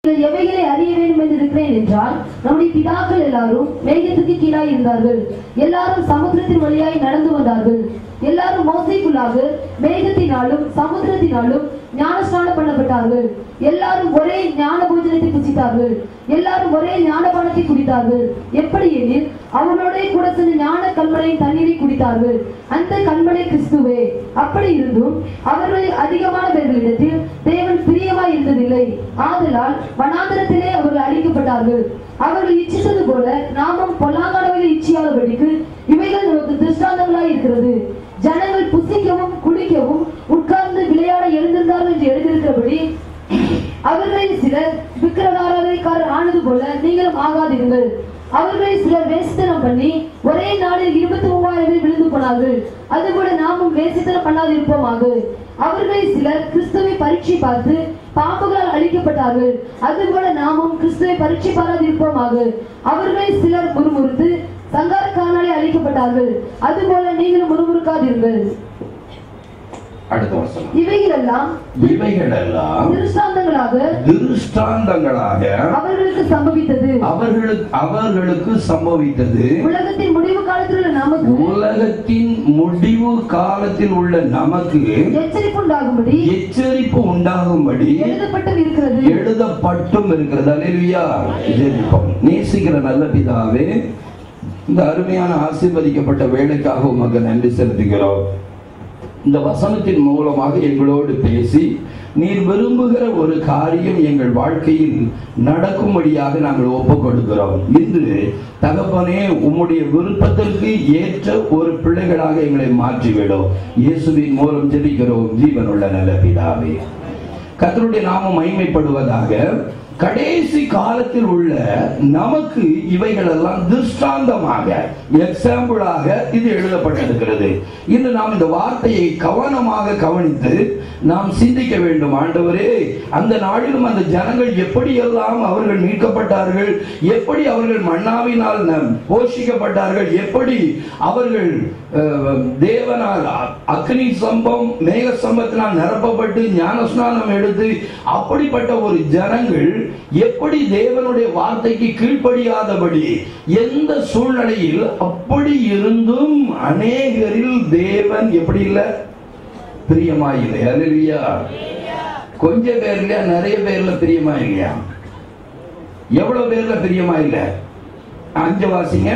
எவைகளை அறிய வேண்டும் என்று இருக்கிறேன் என்றால், நம்முடைய பிதாக்கள் எல்லாரும் மேகத்துக்கு கீழாய் இருந்தார்கள். எல்லாரும் சமுத்திரத்தின் வழியாய் நடந்து வந்தார்கள். எல்லாரும் மோசைக்குள்ளாக மேகத்தினாலும் சமுத்திரத்தினாலும் ஞானஸ்நானம் பண்ணப்பட்டார்கள். எல்லாரும் ஒரே ஞான போஜனத்தை புசித்தார்கள். எல்லாரும் ஒரே ஞானபானத்தை குடித்தார்கள். எப்படி எனில், அவர்களோட கூட சென்ற ஞான கண்மலையின் தண்ணீரை குடித்தார்கள். அந்த கண்மலை கிறிஸ்துவே. அப்படி இருந்தும் அவர்களில் அதிகமான பேர்களிடத்தில் தேவன் பிரியமாய் இருந்ததில்லை. ஆதலால் வனாந்தரத்திலே அவர்கள் அழிக்கப்பட்டார்கள். அவர்கள் இச்சித்தது போல நாமும் பொல்லாங்கானவைகளை இச்சியாதபடிக்கு இவைகள் நமக்கு திருஷ்டாந்தங்களாய் இருக்கிறது. ஜனங்கள் புசிக்கவும் குடிக்கவும் உட்கார்ந்து விளையாட எழுந்திருந்தார்கள் என்று எழுதியிருக்கிறபடி அவர்களில் சிலர் விக்கிரகாராதனைக்காரர் ஆனது போல நீங்களும் ஆகாதிருங்கள். அவர்களில் சிலர் வேசித்தனம் பண்ணி ஒரே நாளில் 23,000 பேர் விழுந்து போனார்கள். அதுபோல நாமும் வேசித்தனம் பண்ணாதிருப்போமாக. அவர்களில் சிலர் கிறிஸ்துவை பரீட்சை பார்த்து பாம்புகளால் அழிக்கப்பட்டார்கள். அதுபோல நாமும் கிறிஸ்துவை பரீட்சை பாராதிருப்போமாக. அவர்களில் சிலர் முறுமுறுத்து சங்காரக்காரனாலே அழிக்கப்பட்டார்கள். அதுபோல நீங்களும் முறுமுறுக்காதீர்கள். அடுத்த வசனம். இவைகளெல்லாம் திருஷ்டாந்தங்களாக அவர்களுக்கு சம்பவித்தது. உலகத்தின் முடிவு காலத்தில் உள்ள நமக்கு எச்சரிப்பு உண்டாகும்படி எழுதப்பட்டும் இருக்கிறது. அல்லேலூயா. நேசிக்கிற நல்ல பிதாவே, இந்த அருமையான ஆசீர்வதிக்கப்பட்ட வேலைக்காக உமக்கு நன்றி செலுத்துகிறோம். இந்த வசனத்தின் மூலமாக எங்களோடு பேசி நீர் விரும்புகிற ஒரு காரியம் எங்கள் வாழ்க்கையில் நடக்கும்படியாக நாங்கள் ஒப்புக் கொடுக்கிறோம். இன்று தகப்பனே, உம்முடைய விருப்பத்திற்கு ஏற்ற ஒரு பிள்ளைகளாக எங்களை மாற்றிவிடும். இயேசுவின் மூலம் ஜெபிக்கிறோம் ஜீவனுள்ள நல்ல பிதாவே. கர்த்தருடைய நாமம் மகிமைப்படுவதாக. கடைசி காலத்தில் உள்ள நமக்கு இவைகள் எல்லாம் திருஷ்டாந்தமாக, எக்ஸாம்பிளாக இது எழுதப்பட்டிருக்கிறது. இன்று நாம் இந்த வார்த்தையை கவனமாக கவனித்து நாம் சிந்திக்க வேண்டும். ஆண்டவரே, அந்த நாளிலும் அந்த ஜனங்கள் எப்படியெல்லாம் அவர்கள் மீட்கப்பட்டார்கள், எப்படி அவர்கள் மன்னாவினால் போஷிக்கப்பட்டார்கள், எப்படி அவர்கள் தேவனால் அக்னி சம்பம் மேக சம்பத்தினால் நிரப்பப்பட்டு ஞானஸ்நானம் எடுத்து, அப்படிப்பட்ட ஒரு ஜனங்கள் எப்படி தேவனுடைய வார்த்தைக்கு கீழ்ப்படியாதபடி எந்த சூழ்நிலையில் அப்படி இருந்தும் அநேகரில் தேவன் எப்படி இல்லை, பிரியமாயில்லை. அல்லேலூயா. கொஞ்ச பேர்ல நிறைய பேர்ல பிரியமா இல்லையா? எவ்வளவு பேர்ல பிரியமா இல்ல? 5 வாசிங்க.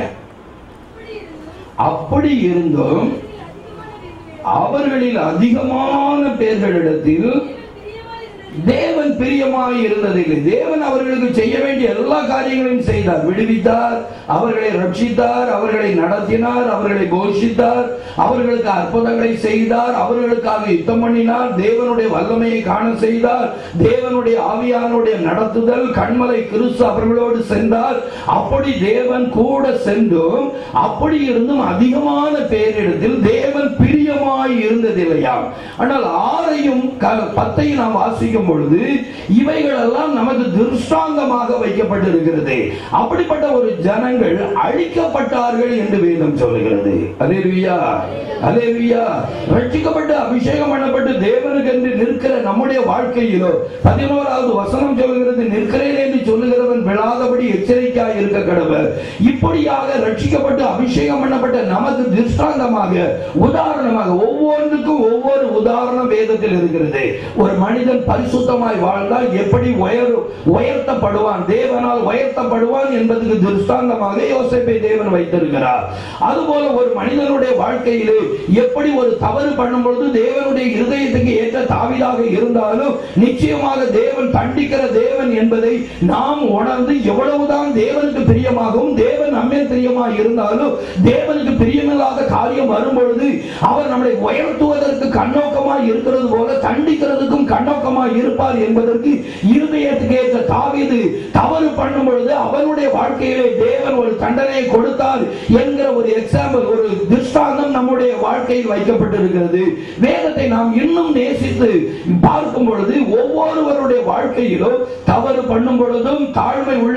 அப்படி இருந்தும் அவர்களில் அதிகமான பேர்களிடத்தில் தேவன் பிரியமாய் இருந்ததில்லை. தேவன் அவர்களுக்கு செய்ய வேண்டிய எல்லா காரியங்களையும் செய்தார். விடுவித்தார், அவர்களை ரட்சித்தார், அவர்களை நடத்தினார், அவர்களை போஷித்தார், அவர்களுக்கு அற்புதங்களை செய்தார், அவர்களுக்காக யுத்தம் பண்ணினார், தேவனுடைய வல்லமையை காண செய்தார், தேவனுடைய ஆவியானுடைய நடத்துதல், கண்மலை கிறிஸ்து அவர்களோடு சென்றார். அப்படி தேவன் கூட சென்றும் அப்படி இருந்தும் அதிகமான பேரிடத்தில் தேவன் பிரியமாய் இருந்ததில்லையாம். ஆனால் 6ஐயும் 10ஐயும் நாம் வாசிக்கும் பொழுது இவைகள் எல்லாம் நமக்கு திருஷ்டாந்தமாக வைக்கப்பட்டிருக்கிறது. அப்படிப்பட்ட ஒரு ஜனங்கள் அழிக்கப்பட்டார்கள் என்று வேதம் சொல்லுகிறது. அல்லேலூயா, அல்லேலூயா. ரட்சிக்கப்பட்டு அபிஷேகம் பண்ணப்பட்டு தேவனுக்கு என்று நிற்கிற நம்முடைய வாழ்க்கையிலோ 11வது வசனம் சொல்கிறது, நிற்கிறேன் என்று சொல்லுகிறவன் விழாதபடி எச்சரிக்கையாய் இருக்க கடவர். இப்படியாக ரட்சிக்கப்பட்டு அபிஷேகம் பண்ணப்பட்ட நமக்கு திருஷ்டாந்தமாக, உதாரணமாக, ஒவ்வொன்றுக்கும் ஒவ்வொரு உதாரணம் வேதத்தில் இருக்கிறது. ஒரு மனிதன் பரிசுத்தமாய் வாழ்ந்தால் எப்படி உயர்த்தப்படுவான், தேவனால் உயர்த்தப்படுவான் என்பதற்கு திருஷ்டாந்தமாக யோசேப்பை தேவன் வைத்திருக்கிறார். அதுபோல ஒரு மனிதனுடைய வாழ்க்கையிலே எப்படி ஒரு தவறு பண்ணும் பொழுது தேவனுடைய இருதயத்துக்கு ஏற்ற தாவீதாக இருந்தாலும் நிச்சயமாக தேவன் தண்டிக்கிற தேவன் என்பதை நாம் உணர்ந்து, எவ்வளவுதான் தேவனுக்கு பிரியமாகவும் தேவன் நம்மேல் பிரியமாக இருந்தாலும் தேவனுக்கு பிரியமில்லாத காரியம் வரும் பொழுது அவர் நம்மை உயர்த்துவதற்கு கண்ணோக்கமாய் இருக்கிறது போல தண்டிக்கிறதுக்கும் கண்ணோக்கமாய் இருப்பார் என்பதற்கு இருதயத்துக்கு ஏற்ற தாவீது தவறு பண்ணும் பொழுது அவனுடைய வாழ்க்கையிலே தேவன் ஒரு தண்டனையை கொடுத்தார் என்கிற ஒரு எக்ஸாம்பிள், ஒரு திருஷ்டாந்தம் நம்முடைய வாழ்க்கையில் வைக்கப்பட்டிருக்கிறது. வேதத்தை நாம் இன்னும் நேசித்து பார்க்கும் பொழுது ஒவ்வொருவருடைய வாழ்க்கையிலும் தவறு பண்ணும் பொழுதும் தாழ்மை உள்ளவர்களுக்கு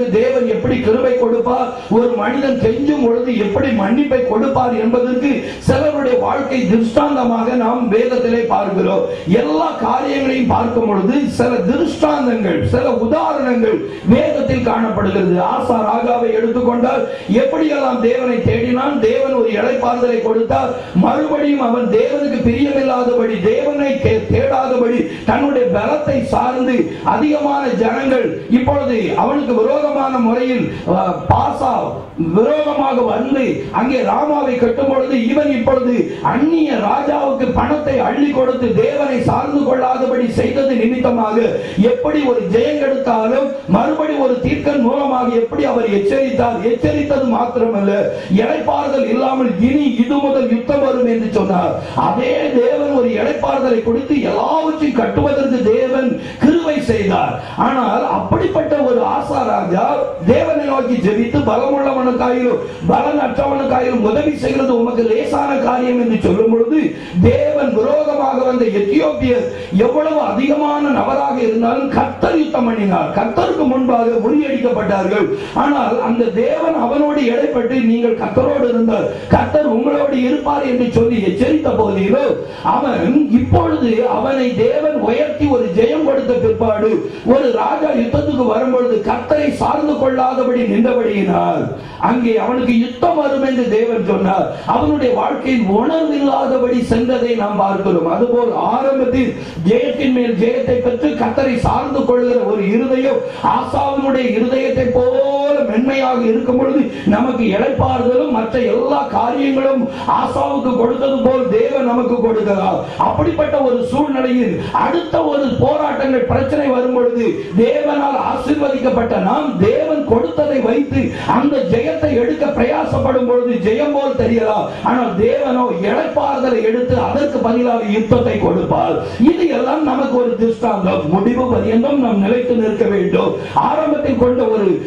தேவன் எப்படி கிருபை கொடுப்பார், ஒரு மனிதன் கெஞ்சும் பொழுது எப்படி மன்னிப்பை கொடுப்பார் என்பதற்கு சிலருடைய வாழ்க்கை திருஷ்டாந்தமாக நாம் வேதத்திலே பார்க்கிறோம். எல்லா காரியங்களையும் பார்க்கும் பொழுது சில திருஷ்டாந்தங்கள், சில உதாரணங்கள் வேதத்தில் காணப்படுகிறது. ஆசா ராஜாவை எடுத்துக்கொண்டால் எப்படியெல்லாம் தேவனை தேடினான், தேவன் ஒரு இளைப்பாறுதலை கொடுத்தார், மறுபடியும் அவன் தேவனுக்கு பிரியமில்லாதபடி, தேவனை தேடாதபடி தன்னுடைய பலத்தை சார்ந்து அதிகமான ஜனங்கள் இப்பொழுது அவனுக்கு விரோதமான முறையில் பாசா விரோதமாக வந்து அங்கே ராமாவை கட்டும் பொழுது இவன் இப்பொழுது அந்நிய ராஜாவுக்கு பணத்தை அள்ளி கொடுத்து தேவனை சார்ந்து கொள்ளாதபடி செய்தது நிமித்தமாக எப்படி ஒரு ஜெயம் எடுத்தாலும் மறுபடி ஒரு தீர்க்கன் மூலமாக எப்படி அவர் எச்சரித்தார். எச்சரித்தது மாத்திரமல்ல, இளைப்பாறுதல் இல்லாமல் இனி இது முதல் யுத்தம் வரும் என்று சொன்னார். அதே தேவன் ஒரு இளைப்பாறுதலை கொடுத்து எல்லாவற்றையும் கட்டுவதற்கு தேவன் கிருபை செய்தார். ஆனால் அப்படிப்பட்ட ஒரு ஆசா ராஜா தேவனை நோக்கி ஜெபித்து பலமுள்ளவனுக்காயிலும் பலனற்றவனுக்காயிலும் உதவி செய்கிறது உமக்கு லேசான காரியம் என்று சொல்லும் பொழுது தேவன் விரோதமாக வந்த எத்தியோப்பியர் எவ்வளவு அதிகமான நபராக இருந்தாலும் கர்த்தர் யுத்தம் பண்ணினார். கர்த்தருக்கு முன்பாக முறியடிக்கப்பட்டார்கள். ஆனால் அந்த தேவன் அவனோடு இடைப்பட்டு நீங்கள் கர்த்தரோடு இருந்தால் கர்த்தர் உங்களோடு இருப்பார் என்று சொல்லி எச்சரித்த போதிலும் அவன் இப்பொழுது அவனை தேவன் உயர்த்தி ஒரு ஜெயம் கொடுத்த பிற்பாடு ஒரு ராஜா யுத்தத்துக்கு வரும்பொழுது கர்த்தரை சார்ந்து கொள்ளாதபடி நின்றபடியினால் அங்கே அவனுக்கு யுத்தம் வரும் என்று தேவன் சொன்னார். அவனுடைய வாழ்க்கையில் உணர்வில்லாதபடி சென்றதை நாம் பார்க்கிறோம். அதுபோல் ஆரம்பத்தில் ஜெயத்தின் மேல் ஜெயத்தை பெற்று கர்த்தரை சார்ந்து கொள்கிற ஒரு இருதயம் ஆசாவினுடைய இருதயத்தை போல மென்மையாக இருக்கும் பொழுது நமக்கு இளைப்பாறுதலும் மற்ற எல்லா காரியங்களும் ஆசாவுக்கு கொடுத்தது போல் தேவன் நமக்கு கொடுக்கிறார். அப்படிப்பட்ட ஒரு சூழ்நிலையில் அடுத்த ஒரு போராட்டங்கள் பிரச்சனை வரும் பொழுது தேவனால் ஆசீர்வதிக்கப்பட்ட நாம் தேவன் கொடுத்ததை வைத்து அந்த ஜெயத்தை எடுக்க பிரயாசப்படும் பொழுது ஜெயம் போல் தெரியலாம். ஆனால் தேவனோ இளைப்பாறுதலை எடுத்து அதற்கு பதிலாக யுத்தத்தை கொடுப்பார். இது எல்லாம் நமக்கு ஒரு திருஷ்டாந்தம். முடிவு பரியந்தம் நாம் நிலைத்து நிற்க வேண்டும். ஆரம்பத்தில் கொண்ட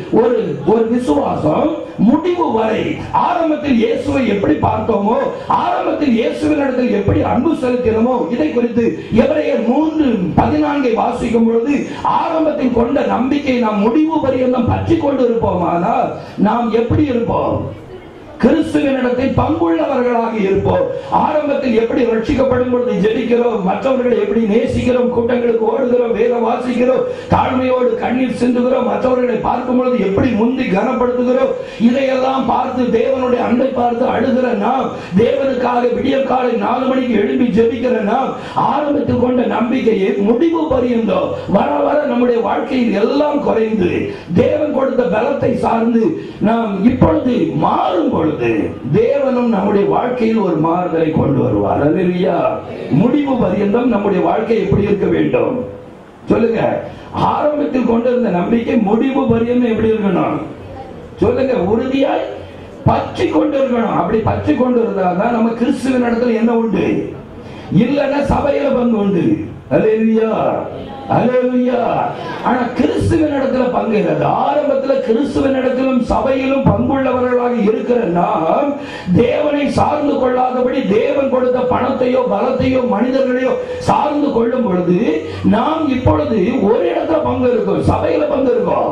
ஒரு விசுவாசம் முடிவு வரை, ஆரம்பத்தில் இயேசுவை எப்படி பார்த்தோமோ, ஆரம்பத்தில் இயேசுவின் இடத்தில் எப்படி அன்பு செலுத்தினோமோ, இதை குறித்து எபிரேயர் 3:14 வாசிக்கும் பொழுது ஆரம்பத்தில் கொண்ட நம்பிக்கை நாம் முடிவு பரியந்தம் பற்றி கொண்டு இருப்போமானால் நாம் எப்படி இருப்போம்? கிறிஸ்துவினிடத்தில் பங்குள்ளவர்களாக இருப்போம். ஆரம்பத்தில் எப்படி ரட்சிக்கப்படும் பொழுது ஜெபிக்கிறோம், மற்றவர்களை எப்படி நேசிக்கிறோம், கூட்டங்களுக்கு ஓடுகிறோம், வேதம் வாசிக்கிறோம், தாழ்மையோடு கண்ணீர் சிந்துகிறோம், மற்றவர்களை பார்க்கும் பொழுது எப்படி முந்தி கனப்படுத்துகிறோம், இதையெல்லாம் பார்த்து தேவனுடைய அன்பை பார்த்து அழுகிற நாம், தேவனுக்காக விடிய காலை 4 மணிக்கு எழுப்பி ஜெபிக்கிற நாம், ஆரம்பத்தில் கொண்ட நம்பிக்கையை முடிவு பரியந்தம் வர வர நம்முடைய வாழ்க்கையில் எல்லாம் குறைந்து தேவன் கொடுத்த பலத்தை சார்ந்து நாம் இப்பொழுது மாறும் பொழுது தேவனும் நம்முடைய வாழ்க்கையில் ஒரு மாறுதலை கொண்டு வருவார். அல்லேலூயா. முடிவு பரியந்தம் நம்முடைய வாழ்க்கை எப்படி இருக்க வேண்டும் சொல்லுங்க. ஆரம்பத்தில் கொண்டிருந்த நம்பிக்கை முடிவு பரியந்தம் எப்படி இருக்கணும் சொல்லுங்க. உறுதியாய் பற்றி கொண்டு இருக்கணும். அப்படி பற்றி கொண்டு இருந்தால்தான் நம்ம கிறிஸ்துவின் இடத்துல என்ன உண்டு, இல்லைன்னா சபையில பங்கு உண்டு. அல்லேலூயா, அல்லேலூயா. ஆனா கிறிஸ்துவின் இடத்துல பங்குகிறது. ஆரம்பத்துல கிறிஸ்துவின் இடத்திலும் சபையிலும் பங்குள்ளவர்களாக இருக்கிற நாம் தேவனை சார்ந்து கொள்ளாதபடி தேவன் கொடுத்த பணத்தையோ பலத்தையோ மனிதர்களையோ சார்ந்து கொள்ளும் பொழுது நாம் இப்பொழுது ஒரு இடத்துல பங்கு இருக்கும், சபையில பங்கு இருக்கும்.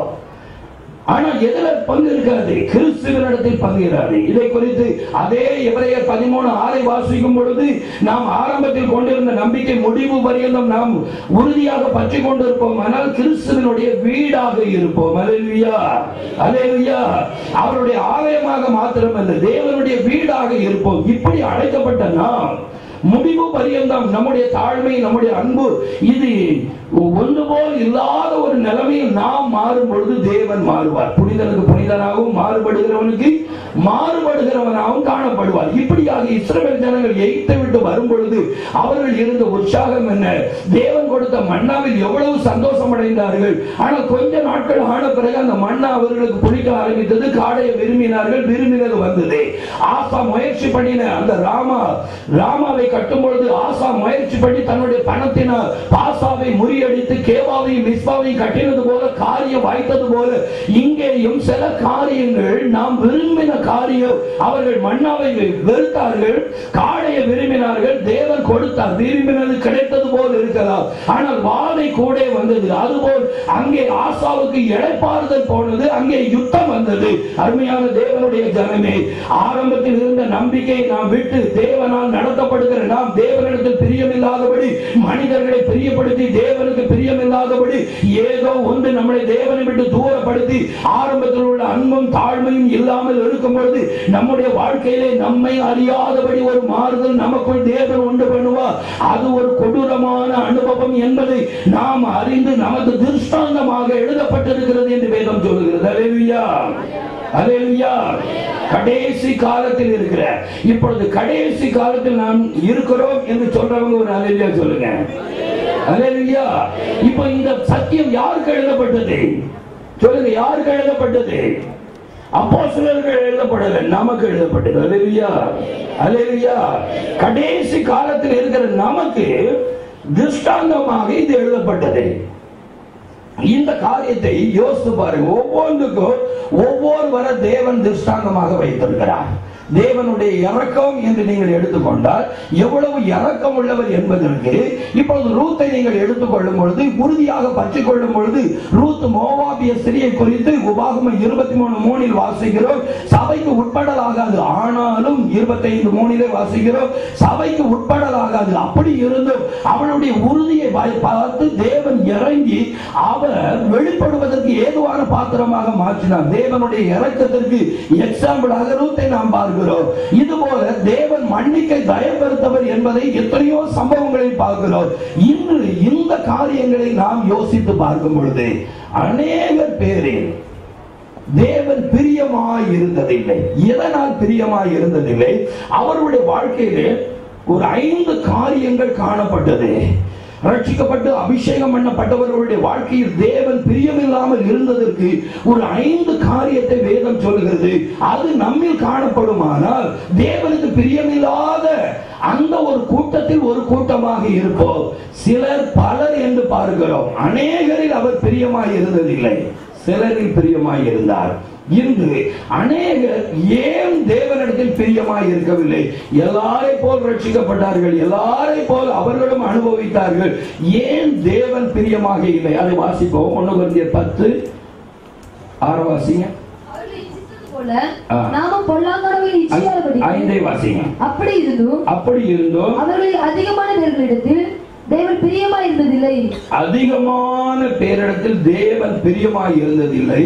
ஆனா எதுல பங்கு இருக்காது? கிறிஸ்துவினிடத்தில் பங்குகிறாரு. இதை குறித்து அதே எபிரேயர் 13:6 வாசிக்கும் பொழுது நாம் ஆரம்பத்தில் கொண்டிருந்த நம்பிக்கை முடிவு பரியந்தம் நாம் உறுதியாக பற்றி கொண்டிருப்போம். ஆனால் கிறிஸ்துவினுடைய வீடாக இருப்போம். அல்லேலூயா, அல்லேலூயா. அவருடைய ஆலயமாக மாத்திரமல்ல, தேவனுடைய வீடாக இருப்போம். இப்படி அழைக்கப்பட்ட நாம் முடிவு பரியந்தம் நம்முடைய தாழ்மை, நம்முடைய அன்பு, இது ஒன்று போல் இல்லாத ஒரு நிலைமையில் நாம் மாறும் பொழுது தேவன் மாறுவார். புனிதனுக்கு புனிதனாகவும் மாறுபடுகிறவனுக்கு மாறுபடுகிறவனாகவும் காணப்படுவார். இப்படியாக இஸ்ரவேல் ஜனங்கள் எகிப்தை விட்டு வரும் பொழுது அவர்கள் இருந்த உற்சாகம் என்ன, தேவன் கொடுத்த மன்னாவில் எவ்வளவு சந்தோஷம் அடைந்தார்கள். ஆனால் கொஞ்ச நாட்கள் ஆன பிறகு அந்த மன்னா அவர்களுக்கு பிடிக்க ஆரம்பித்தது. காடையை விரும்பினார்கள், விரும்பினது வந்தது. ஆசா முயற்சி பண்ணின அந்த ராமாவை கட்டும் பொழுது ஆசா முயற்சி பண்ணி தன்னுடைய பணத்தினால் பாசாவை முறியடித்து கேபாவையும் மிஸ்பாவையும் கட்டினது போல காரியம் வாய்த்தது போல இங்கேயும் சில காரியங்கள் நாம் விரும்பின காரியம், அவர்கள் மன்னாவை வெறுத்தார்கள், காடையை விரும்பினார்கள். தேவன் கொடுத்தார், விரும்பினது கிடைத்தது போல் இருக்கலாம், ஆனால் வாதை கூட வந்தது. அதுபோல் அங்கே ஆசாவுக்கு இளைப்பாறுதல் போனது, அங்கே யுத்தம் வந்தது. அருமையான தேவனுடைய ஜனமே, ஆரம்பத்தில் இருந்த நம்பிக்கையை நாம் விட்டு தேவனால் நடத்தப்படுகிற நாம் தேவனிடத்தில் பிரியமில்லாதபடி, மனிதர்களை பிரியப்படுத்தி தேவனுக்கு பிரியமில்லாதபடி ஏதோ ஒன்று நம்மளை தேவனை விட்டு தூரப்படுத்தி ஆரம்பத்தில் உள்ள அன்பும் தாழ்மையும் இல்லாமல் இருக்கும் பொழுது நம்முடைய வாழ்க்கையிலே நம்மை அறியாதபடி ஒரு மாறுதல் நமக்குள் தேவன் உண்டு பண்ணுவார். அது ஒரு கொடூரமான அனுபவம் என்பதை நாம் அறிந்து நமக்கு திருஷ்டாந்தமாக எழுதப்பட்டிருக்கிறது என்று வேதம் சொல்கிறது. அல்லேலூயா, அல்லேலூயா. கடைசி காலத்தில் இருக்கிற, இப்பொழுது கடைசி காலத்தில் நாம் இருக்கிறோம் என்று சொல்றவங்க ஒரு அல்லேலூயா சொல்லுங்க. அல்லேலூயா. இப்போ இந்த சத்தியம் யாருக்கு எழுதப்பட்டது சொல்லுங்க, யாருக்கு எழுதப்பட்டது? அப்போஸ்தலர்கள் எழுதப்படல, நமக்கு எழுதப்பட்டது. அல்லேலூயா, அல்லேலூயா. கடைசி காலத்தில் இருக்கிற நமக்கு திருஷ்டாந்தமாக இது எழுதப்பட்டது. இந்த காரியத்தை யோசித்து பாருங்க. ஒவ்வொன்றுக்கும் ஒவ்வொருவரை தேவன் திருஷ்டாந்தமாக வைத்திருக்கிறார். தேவனுடைய இரக்கம் என்று நீங்கள் எடுத்துக்கொண்டால் எவ்வளவு இரக்கம் உள்ளவர் என்பதற்கு இப்பொழுது ரூத்தை நீங்கள் எடுத்துக்கொள்ளும் பொழுது, உறுதியாக பற்றி கொள்ளும் பொழுது, ரூத் மோவாபிய ஸ்திரியை குறித்து உபாகமம் 23:3 வாசிக்கிறோம். சபைக்கு உட்படலாகாது, ஆனாலும் 25:3 வாசிக்கிறோம், சபைக்கு உட்படலாகாது. அப்படி இருந்தும் அவனுடைய உறுதியை பார்த்து தேவன் இறங்கி அவர் வெளிப்படுவதற்கு ஏதுவான பாத்திரமாக மாற்றினார். தேவனுடைய இரக்கத்திற்கு எக்ஸாம்பிளாக ரூத்தை நாம் பார்க்கிறோம். இதுபோல தேவன் மன்னிக்கை தயப்படுத்தவர் என்பதை எத்தனையோ சம்பவங்களில் பார்க்கிறோம். இன்று இந்த காரியங்களை நாம் யோசித்து பார்க்கும் பொழுது அநேக பேரில் தேவன் பிரியமாய் இருந்ததில்லை. எதனால் பிரியமாய் இருந்ததில்லை? அவருடைய வாழ்க்கையிலே ஒரு 5 காரியங்கள் காணப்பட்டது. ரட்சிக்கப்பட்டு அபிஷேகம் பண்ணப்பட்டவர்களுடைய வாழ்க்கையில் தேவன் பிரியமில்லாமல் இருந்ததற்கு ஒரு 5 காரியத்தை வேதம் சொல்கிறது. அது நம்மில் காணப்படுமானால் தேவனுக்கு பிரியமில்லாத அந்த ஒரு கூட்டத்தில் ஒரு கூட்டமாக இருப்போம். சிலர் பலர் என்று பார்க்கிறோம். அநேகரில் அவர் பிரியமாய் இருந்ததில்லை, சிலரில் பிரியமாய் இருந்தார். இன்று அநேகர் ஏன் தேவனிடத்தில் பிரியமாய் இருக்கவில்லை? எல்லாரை போல் ரட்சிக்கப்பட்டார்கள், எல்லாரை போல் அவர்களும் அனுபவித்தார்கள். ஏன் தேவன் பிரியமாக இல்லை? அதை வாசிப்போம். 1 கொரிந்தியர் 10:6 வாசிங்க. அப்படி இருந்தும் அவர்களில் அதிகமான பேர்களிடத்தில் தேவன் பிரியமாய் இருந்ததில்லை. அதிகமான பேரிடத்தில் தேவன் பிரியமாய் இருந்ததில்லை.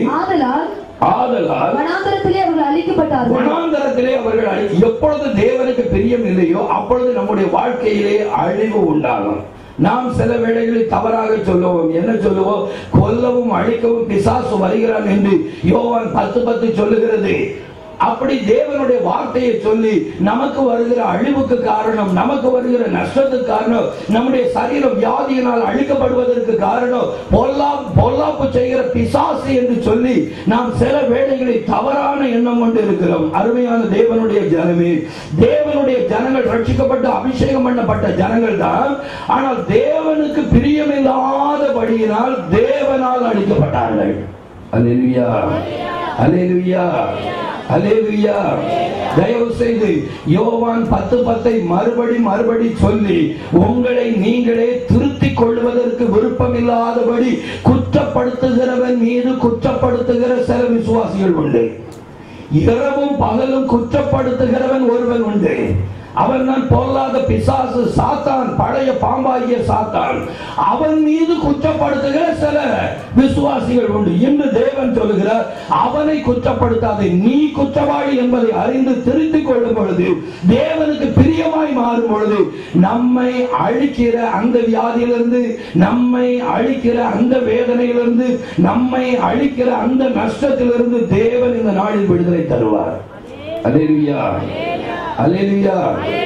ஆதலால் வனாந்தரத்திலே அவர்கள் அழிக்கப்பட்டார்கள். வனாந்தரத்திலே அவர்கள் எப்பொழுது தேவனுக்கு பிரியம் இல்லையோ அப்பொழுது நம்முடைய வாழ்க்கையிலே அழிவு உண்டாகும். நாம் சில வேளைகளில் தவறாக சொல்லுவோம். என்ன சொல்லுவோம்? கொல்லவும் அழிக்கவும் பிசாசு வருகிறான் என்று யோவான் 10:10 சொல்லுகிறது. அப்படி தேவனுடைய வார்த்தையை சொல்லி நமக்கு வருகிற அழிவுக்கு காரணம், நமக்கு வருகிற நஷ்டத்துக்கு காரணம், நம்முடைய சரீரம் வியாதியினால் அழிக்கப்படுவதற்கு காரணம் பொல்லாப்பு செய்கிற பிசாசு என்று சொல்லி நாம் சில வேளைகளில் தவறான எண்ணம் கொண்டு இருக்கிறோம். அருமையான தேவனுடைய ஜனமே, தேவனுடைய ஜனங்கள் ரட்சிக்கப்பட்டு அபிஷேகம் பண்ணப்பட்ட ஜனங்கள் தான். ஆனால் தேவனுக்கு பிரியமில்லாதபடியினால் தேவனால் அழிக்கப்பட்டார்கள். அல்லேலூயா, அல்லேலூயா, அல்லேலூயா. தயவு செய்து யோவான் 10:10 மறுபடி சொல்லி உங்களை நீங்களே திருத்திக் கொள்வதற்கு விருப்பமில்லாதபடி குற்றப்படுத்துகிறவன் மீது குற்றப்படுத்துகிற சில விசுவாசிகள் உண்டு. இரவும் பகலும் குற்றப்படுத்துகிறவன் ஒருவன் உண்டு. அவன் தான் பொல்லாத பிசாசு, சாத்தான், பழைய பாம்பாகிய சாத்தான். அவன் மீது குற்றப்படுத்துகிற சில விசுவாசிகள் உண்டு. இன்று தேவன் சொல்லுகிறார், அவனை குற்றப்படுத்தாதே, நீ குற்றவாளி என்பதை அறிந்து திருத்திக் கொள்ளும் பொழுது, தேவனுக்கு பிரியமாய் மாறும் பொழுது, நம்மை அழிக்கிற அந்த வியாதியிலிருந்து, நம்மை அழிக்கிற அந்த வேதனையிலிருந்து, நம்மை அழிக்கிற அந்த நஷ்டத்திலிருந்து தேவன் இந்த நாளில் விடுதலை தருவார். அல்லேலூயா, அல்லேலூயா.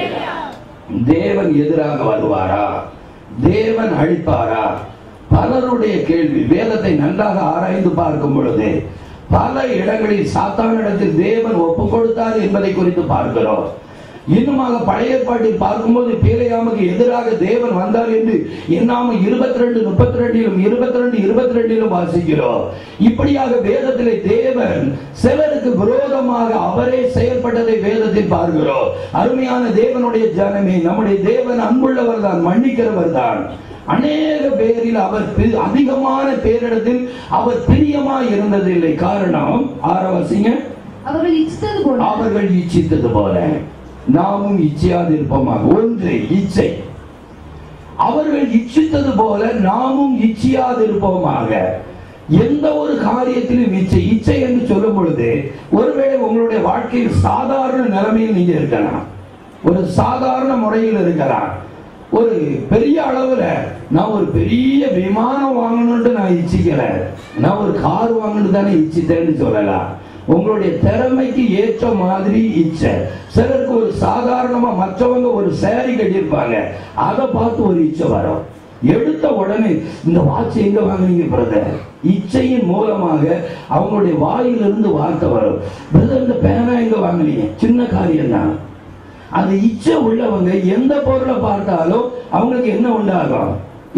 தேவன் எதிராக வருவாரா? தேவன் அழிப்பாரா? பலருடைய கேள்வி. வேதத்தை நன்றாக ஆராய்ந்து பார்க்கும் பொழுது பல இடங்களில் சாத்தானிடத்தில் தேவன் ஒப்பு கொடுத்தார் என்பதை குறித்து பார்க்கிறோம். இன்னுமாக பழைய ஏற்பாட்டில் பார்க்கும்போது பேலேயாமுக்கு எதிராக தேவன் வந்தார் என்று எண்ணாம 22:32 22:22 வாசிக்கிறோம். இப்படியாக வேதத்திலே தேவன் சிலருக்கு விரோதமாக அவரே செயல்பட்டதை வேதத்தில் பார்க்கிறோம். அருமையான தேவனுடைய ஜனமே, நம்முடைய தேவன் அன்புள்ளவர் தான், மன்னிக்கிறவர் தான். அநேக பேரில் அவர் அதிகமான பேரிடத்தில் அவர் பிரியமாய் இருந்ததில்லை. காரணம் ஆரவாசிங்க, அவர்கள் இச்சித்தது போல நாமும் இச்சையாதிருப்போமாக. ஒன்று இச்சை, அவர்கள் இச்சித்தது போல நாமும் இச்சையாதிருப்போமாக. எந்த ஒரு காரியத்திலும் இச்சை. இச்சை என்று சொல்லும் பொழுது ஒருவேளை உங்களுடைய வாழ்க்கையில் சாதாரண நிலைமையில் நீங்க இருக்கலாம், ஒரு சாதாரண முறையில் இருக்கலாம். ஒரு பெரிய அளவுல நான் ஒரு பெரிய விமானம் வாங்கணும்னு நான் இச்சிக்கல, நான் ஒரு கார் வாங்கணும் தானே இச்சித்தேன்னு சொல்லலாம். உங்களுடைய திறமைக்கு ஏற்ற மாதிரி இச்சை. சிலருக்கு ஒரு சாதாரணமா மற்றவங்க ஒரு சேரி கட்டியிருப்பாங்க, அதை பார்த்து ஒரு இச்சை வரும். எடுத்த உடனே இந்த வாட்ச் எங்க வாங்குனீங்க பிரதர்? இச்சையின் மூலமாக அவங்களுடைய வாயிலிருந்து வார்த்தை வரும். பிரதர் இந்த பேனா எங்க வாங்குனீங்க? சின்ன காரியம் தான். அந்த இச்சை உள்ளவங்க எந்த பொருளை பார்த்தாலும் அவங்களுக்கு என்ன உண்டாகும்?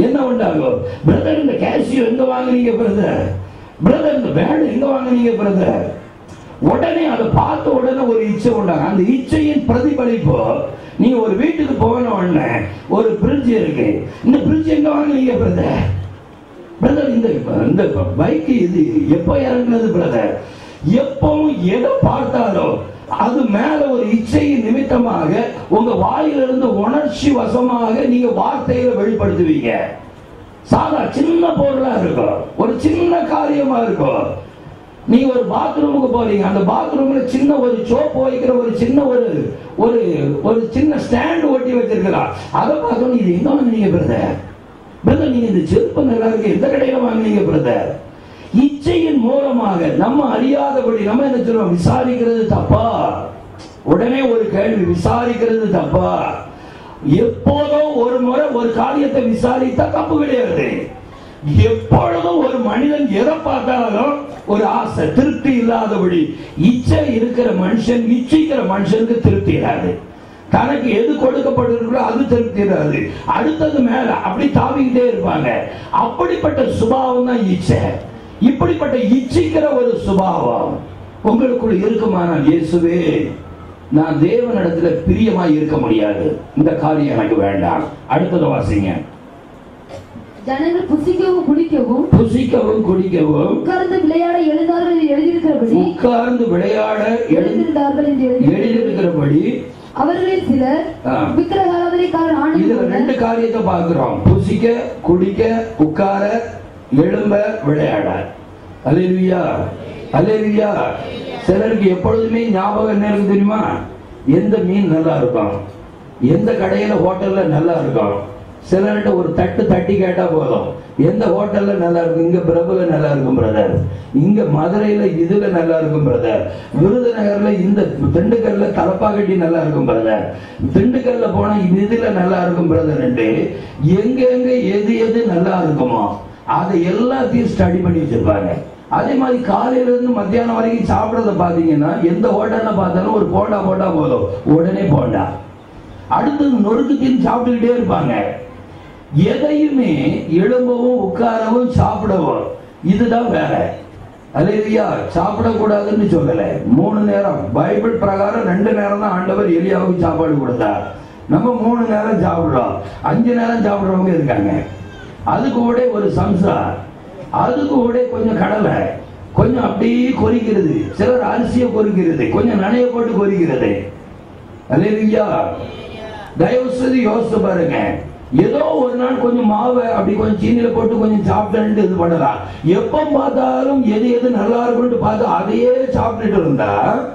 பிரதர் இந்த கேஷியோ எங்க வாங்குனீங்க பிரதர்? பிரதர் இந்த பேட் எங்க வாங்குனீங்க பிரதர்? உடனே அதை பார்த்த உடனே ஒரு இச்சை உண்டாகும். அந்த இச்சையின் பிரதிபலிப்பு, நீங்க ஒரு வீட்டுக்கு போன உடனே ஒரு பிரிட்ஜ் இருக்கு, இந்த பிரிட்ஜ் எங்க வாங்குனீங்க பிரதர்? பிரதர் இந்த பைக் இது எப்போ இறங்குனது பிரதர்? எப்பவும் எதை பார்த்தாலும் அது மேல ஒரு இச்சையின் நிமித்தமாக உங்க வாயிலிருந்து உணர்ச்சி வசமாக நீங்க வார்த்தையில வெளிப்படுத்துவீங்க. சாதா சின்ன பொருளா இருக்கும், ஒரு சின்ன காரியமா இருக்கும். நீங்க ஒரு பாத்ரூமுக்கு போறீங்க, அந்த பாத்ரூம்ல சின்ன ஒரு சோப்பு வைக்கிற ஒரு சின்ன ஒரு சின்ன ஸ்டாண்ட் ஒட்டி வச்சிருக்கலாம். அதை பார்த்தோம், இது எங்க வாங்குனீங்க பிரதர்? பிரதர் நீங்க இந்த செருப்பு நல்லா இருக்கு, எந்த கடையில வாங்குனீங்க பிரதர்? இச்சையின் மூலமாக நம்ம அறியாதபடி நம்ம என்ன சொல்றோம்? விசாரிக்கிறது தப்பா? உடனே ஒரு கேள்வி, விசாரிக்கிறது தப்பா? எப்போதோ ஒரு முறை ஒரு காரியத்தை விசாரித்தா தப்பு கிடையாது. எப்பொழுதும் ஒரு மனிதன் எதை பார்த்தாலும் ஒரு ஆசை, திருப்தி இல்லாதபடி இச்சை இருக்கிற மனுஷன், இச்சிக்கிற மனுஷனுக்கு திருப்தி இராது. தனக்கு எது கொடுக்கப்பட்டிருக்கிறோ அது திருப்தி இராது. அடுத்தது மேல அப்படி தாவிக்கிட்டே இருப்பாங்க. அப்படிப்பட்ட சுபாவம் தான் இச்சை. இப்படிப்பட்ட இச்சிக்கிற ஒரு சுபாவம் உங்களுக்குள் இருக்குமானால், இயேசுவே நான் தேவனிடத்துல பிரியமாய் இருக்க முடியாது, இந்த காரியம் எனக்கு வேண்டாம். அடுத்தது வாசிங்க. ஜனங்கள் புசிக்கவும் குடிக்கவும் உட்கார்ந்து விளையாட எழுந்தார்கள் என்று எழுதியிருக்கிறபடி அவர்களில் சிலர் விக்கிரகாராதனைக்காரர். இதுல ரெண்டு காரியத்தை பார்க்கிறோம்: புசிக்க, குடிக்க, உட்கார, எழும்ப, விளையாட. அல்லேலூயா, அல்லேலூயா. சிலருக்கு எப்பொழுதுமே ஞாபகம் என்ன இருக்கு தெரியுமா? எந்த மீன் நல்லா இருக்கும், எந்த கடையில ஹோட்டல்ல நல்லா இருக்கும். சிலர்கிட்ட ஒரு தட்டி கேட்டா போதும், எந்த ஹோட்டல்ல நல்லா இருக்கும்? இங்க பிரபுல நல்லா இருக்கும் பிரதர், இங்க மதுரையில இதுல நல்லா இருக்கும் பிரதர், விருதுநகர்ல இந்த திண்டுக்கல்ல தலப்பாக்கட்டி நல்லா இருக்கும் பிரதர், திண்டுக்கல்ல போனா இதுல நல்லா இருக்கும் பிரதர். எங்க எது நல்லா இருக்குமோ அதை எல்லாத்தையும் ஸ்டடி பண்ணி வச்சிருப்பாங்க. அதே மாதிரி காலையில இருந்து மத்தியானம் வரைக்கும் சாப்பிடறத பாத்தீங்கன்னா எந்த ஹோட்டல்ல பார்த்தாலும் ஒரு போண்டா போதும், உடனே போண்டா. அடுத்தது நொறுக்கு தீன் சாப்பிட்டுக்கிட்டே இருப்பாங்க. எதையுமே எழும்பவும் உட்காரவும் சாப்பிடவும் இதுதான் வேலை. அல்லேலூயா. சாப்பிடக்கூடாதுன்னு சொல்லல. 3 நேரம் பைபிள் பிரகாரம் 2 நேரம் தான் ஆண்டவர் எலியாவுக்கு சாப்பாடு கொடுத்தார். நம்ம 3 நேரம் சாப்பிடுறோம், 5 நேரம் சாப்பிடுறவங்க இருக்காங்க. அது கூட ஒரு சம்சா, அது கூட கொஞ்சம் கடலை, கொஞ்சம் அப்படியே கொறிக்கிறது. சிலர் அரிசியை கொறிக்கிறது, கொஞ்சம் நனைய போட்டு கொறிக்கிறது. அல்லேலூயா. தயவு செய்து யோசிச்சு பாருங்க. ஏதோ ஒரு நாள் கொஞ்சம் மாவை அப்படி கொஞ்சம் சீனியில போட்டு கொஞ்சம் சாப்பிட்டு இது பண்ணலாம். எப்ப பார்த்தாலும் எது நல்லா இருக்கும்னு பார்த்து அதையே சாப்பிட்டுட்டு இருந்தா,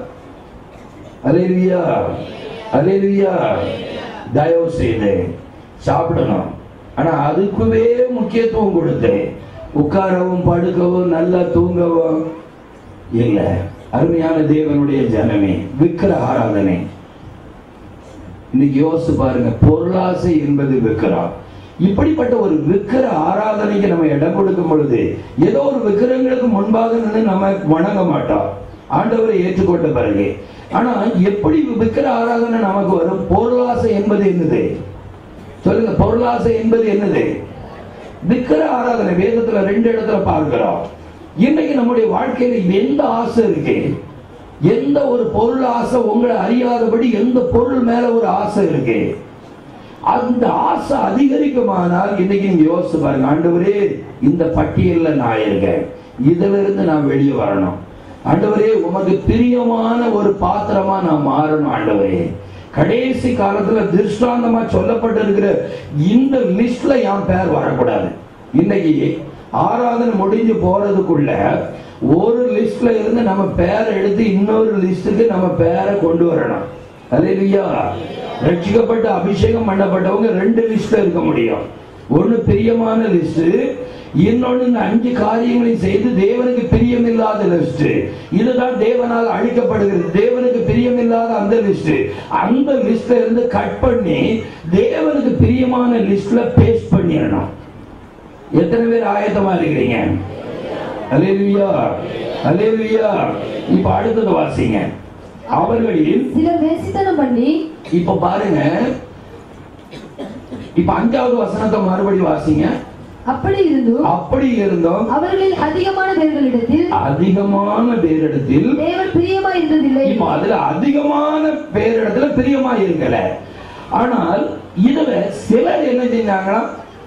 அல்லேலூயா, அல்லேலூயா. தயவு செய்து சாப்பிடணும், ஆனா அதுக்குவே முக்கியத்துவம் கொடுத்து உட்காரவும் படுக்கவும் நல்லா தூங்கவும் இல்ல. அருமையான தேவனுடைய ஜனமே, விக்கிரக ஆராதனை இன்னைக்கு யோசிச்சு பாருங்க. பொருளாசை என்பது விக்கிரம். இப்படிப்பட்ட ஒரு விக்கிர ஆராதனைக்கு நம்ம இடம் கொடுக்கும் பொழுது ஏதோ ஒரு விக்கிரங்களுக்கு முன்பாக நின்று நம்ம வணங்க மாட்டோம். ஆண்டவரை ஏற்றுக்கொண்ட பிறகு ஆனா எப்படி விக்கிர ஆராதனை நமக்கு வரும்? பொருளாசை என்பது என்னது? சொல்லுங்க, பொருளாசை என்பது என்னது? விக்கிர ஆராதனை வேதத்துல 2 இடத்துல பார்க்கிறோம். இன்னைக்கு நம்முடைய வாழ்க்கையில எந்த ஆசை இருக்கு? எந்த ஒரு பொருள் ஆசை உங்களை அறியாதபடி எந்த பொருள் மேல ஒரு ஆசை இருக்கு? அந்த ஆசை அதிகரிக்குமானால் இன்னைக்கு நீங்க யோசிச்சு பாருங்க, ஆண்டவரே இந்த பட்டியல்ல நான் இருக்கேன், இதுல இருந்து நான் வெளியே வரணும். ஆண்டவரே உமக்கு பிரியமான ஒரு பாத்திரமா நான் மாறணும். ஆண்டவரே கடைசி காலத்துல திருஷ்டாந்தமா சொல்லப்பட்டிருக்கிற இந்த லிஸ்ட்ல என் பேர் வரக்கூடாது. இன்னைக்கு ஆராதனை முடிஞ்சு போறதுக்குள்ள ஒரு லிஸ்ட்ல இருந்து நம்ம பேரை எடுத்து இன்னொரு லிஸ்டுக்கு நம்ம பேரை கொண்டு வரணும். அல்லேலூயா. ரட்சிக்கப்பட்ட அபிஷேகம் பண்ணப்பட்டவங்க 2 லிஸ்ட்ல இருக்க முடியும். ஒன்னு பிரியமான லிஸ்ட், இன்னொன்னு இந்த 5 காரியங்களையும் செய்து தேவனுக்கு பிரியமில்லாத லிஸ்ட். இதுதான் தேவனால் அழிக்கப்படுகிறது. தேவனுக்கு பிரியமில்லாத அந்த லிஸ்ட், அந்த லிஸ்ட்ல இருந்து கட் பண்ணி தேவனுக்கு பிரியமான லிஸ்ட்ல பேஸ்ட் பண்ணிடணும். எத்தனை பேர் ஆயத்தமா இருக்கிறீங்க? அல்லேலூயா, அல்லேலூயா. இப்ப அடுத்தது வாசிங்க. அவர்களில் சிலர் வேசித்தனம் பண்ணி, இப்ப பாருங்க, இப்ப 5வது வசனத்தை மறுபடி வாசிங்க. அப்படி இருந்தும் அவர்களில் அதிகமான பேரிடத்தில் தேவன் பிரியமா இருந்ததில்லை. இப்ப அதுல அதிகமான பேரிடத்துல பிரியமா இருக்கல. ஆனால் இதுல சிலர் என்ன செஞ்சாங்கன்னா,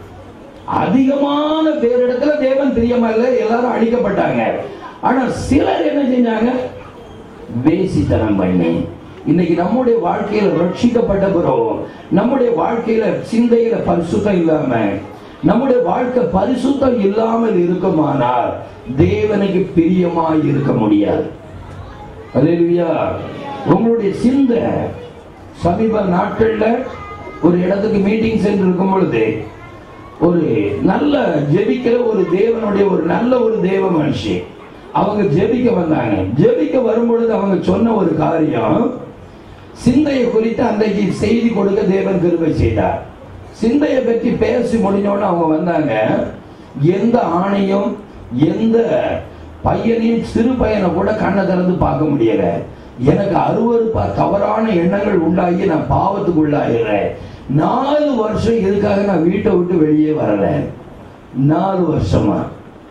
அதிகமான பேரிடத்துல தேவன் பிரியமா இல்ல, எல்லாரும் அழிக்கப்பட்டாங்க. ஆனா சிலர் என்ன செஞ்சாங்க? வேசித்தனம் பண்ணி. இன்னைக்கு நம்முடைய வாழ்க்கையில ரட்சிக்கப்பட்ட பிறகு நம்முடைய வாழ்க்கையில சிந்தையில பரிசுத்தம் இல்லாம, நம்முடைய வாழ்க்கை பரிசுத்தம் இல்லாமல் இருக்குமானால் தேவனுக்கு பிரியமாய் இருக்க முடியாது. அல்லேலூயா. உங்களுடைய சிந்தை சமீப நாட்கள்ல ஒரு இடத்துக்கு மீட்டிங் சென்று இருக்கும் பொழுது ஒரு நல்ல ஜெபிக்கிற ஒரு தேவனுடைய ஒரு நல்ல ஒரு தேவ மனுஷி அவங்க ஜெபிக்க வந்தாங்க. ஜெபிக்க வரும்பொழுது அவங்க சொன்ன ஒரு காரியம், சிந்தையை குறித்து அன்றைக்கு செய்தி கொடுக்க தேவன் கிருபை செய்தார். சிந்தையை பற்றி பேசி முடிஞ்சோன்னு அவங்க வந்தாங்க. எந்த ஆணையும் எந்த பையனையும் சிறு பையனை கூட கண்ணை திறந்து பார்க்க முடியல. எனக்கு அருவருப்பா தவறான எண்ணங்கள் உண்டாகி நான் பாவத்துக்கு உள்ளாகிறேன். 4 வருஷம் இதுக்காக நான் வீட்டை விட்டு வெளியே வரல. 4 வருஷமா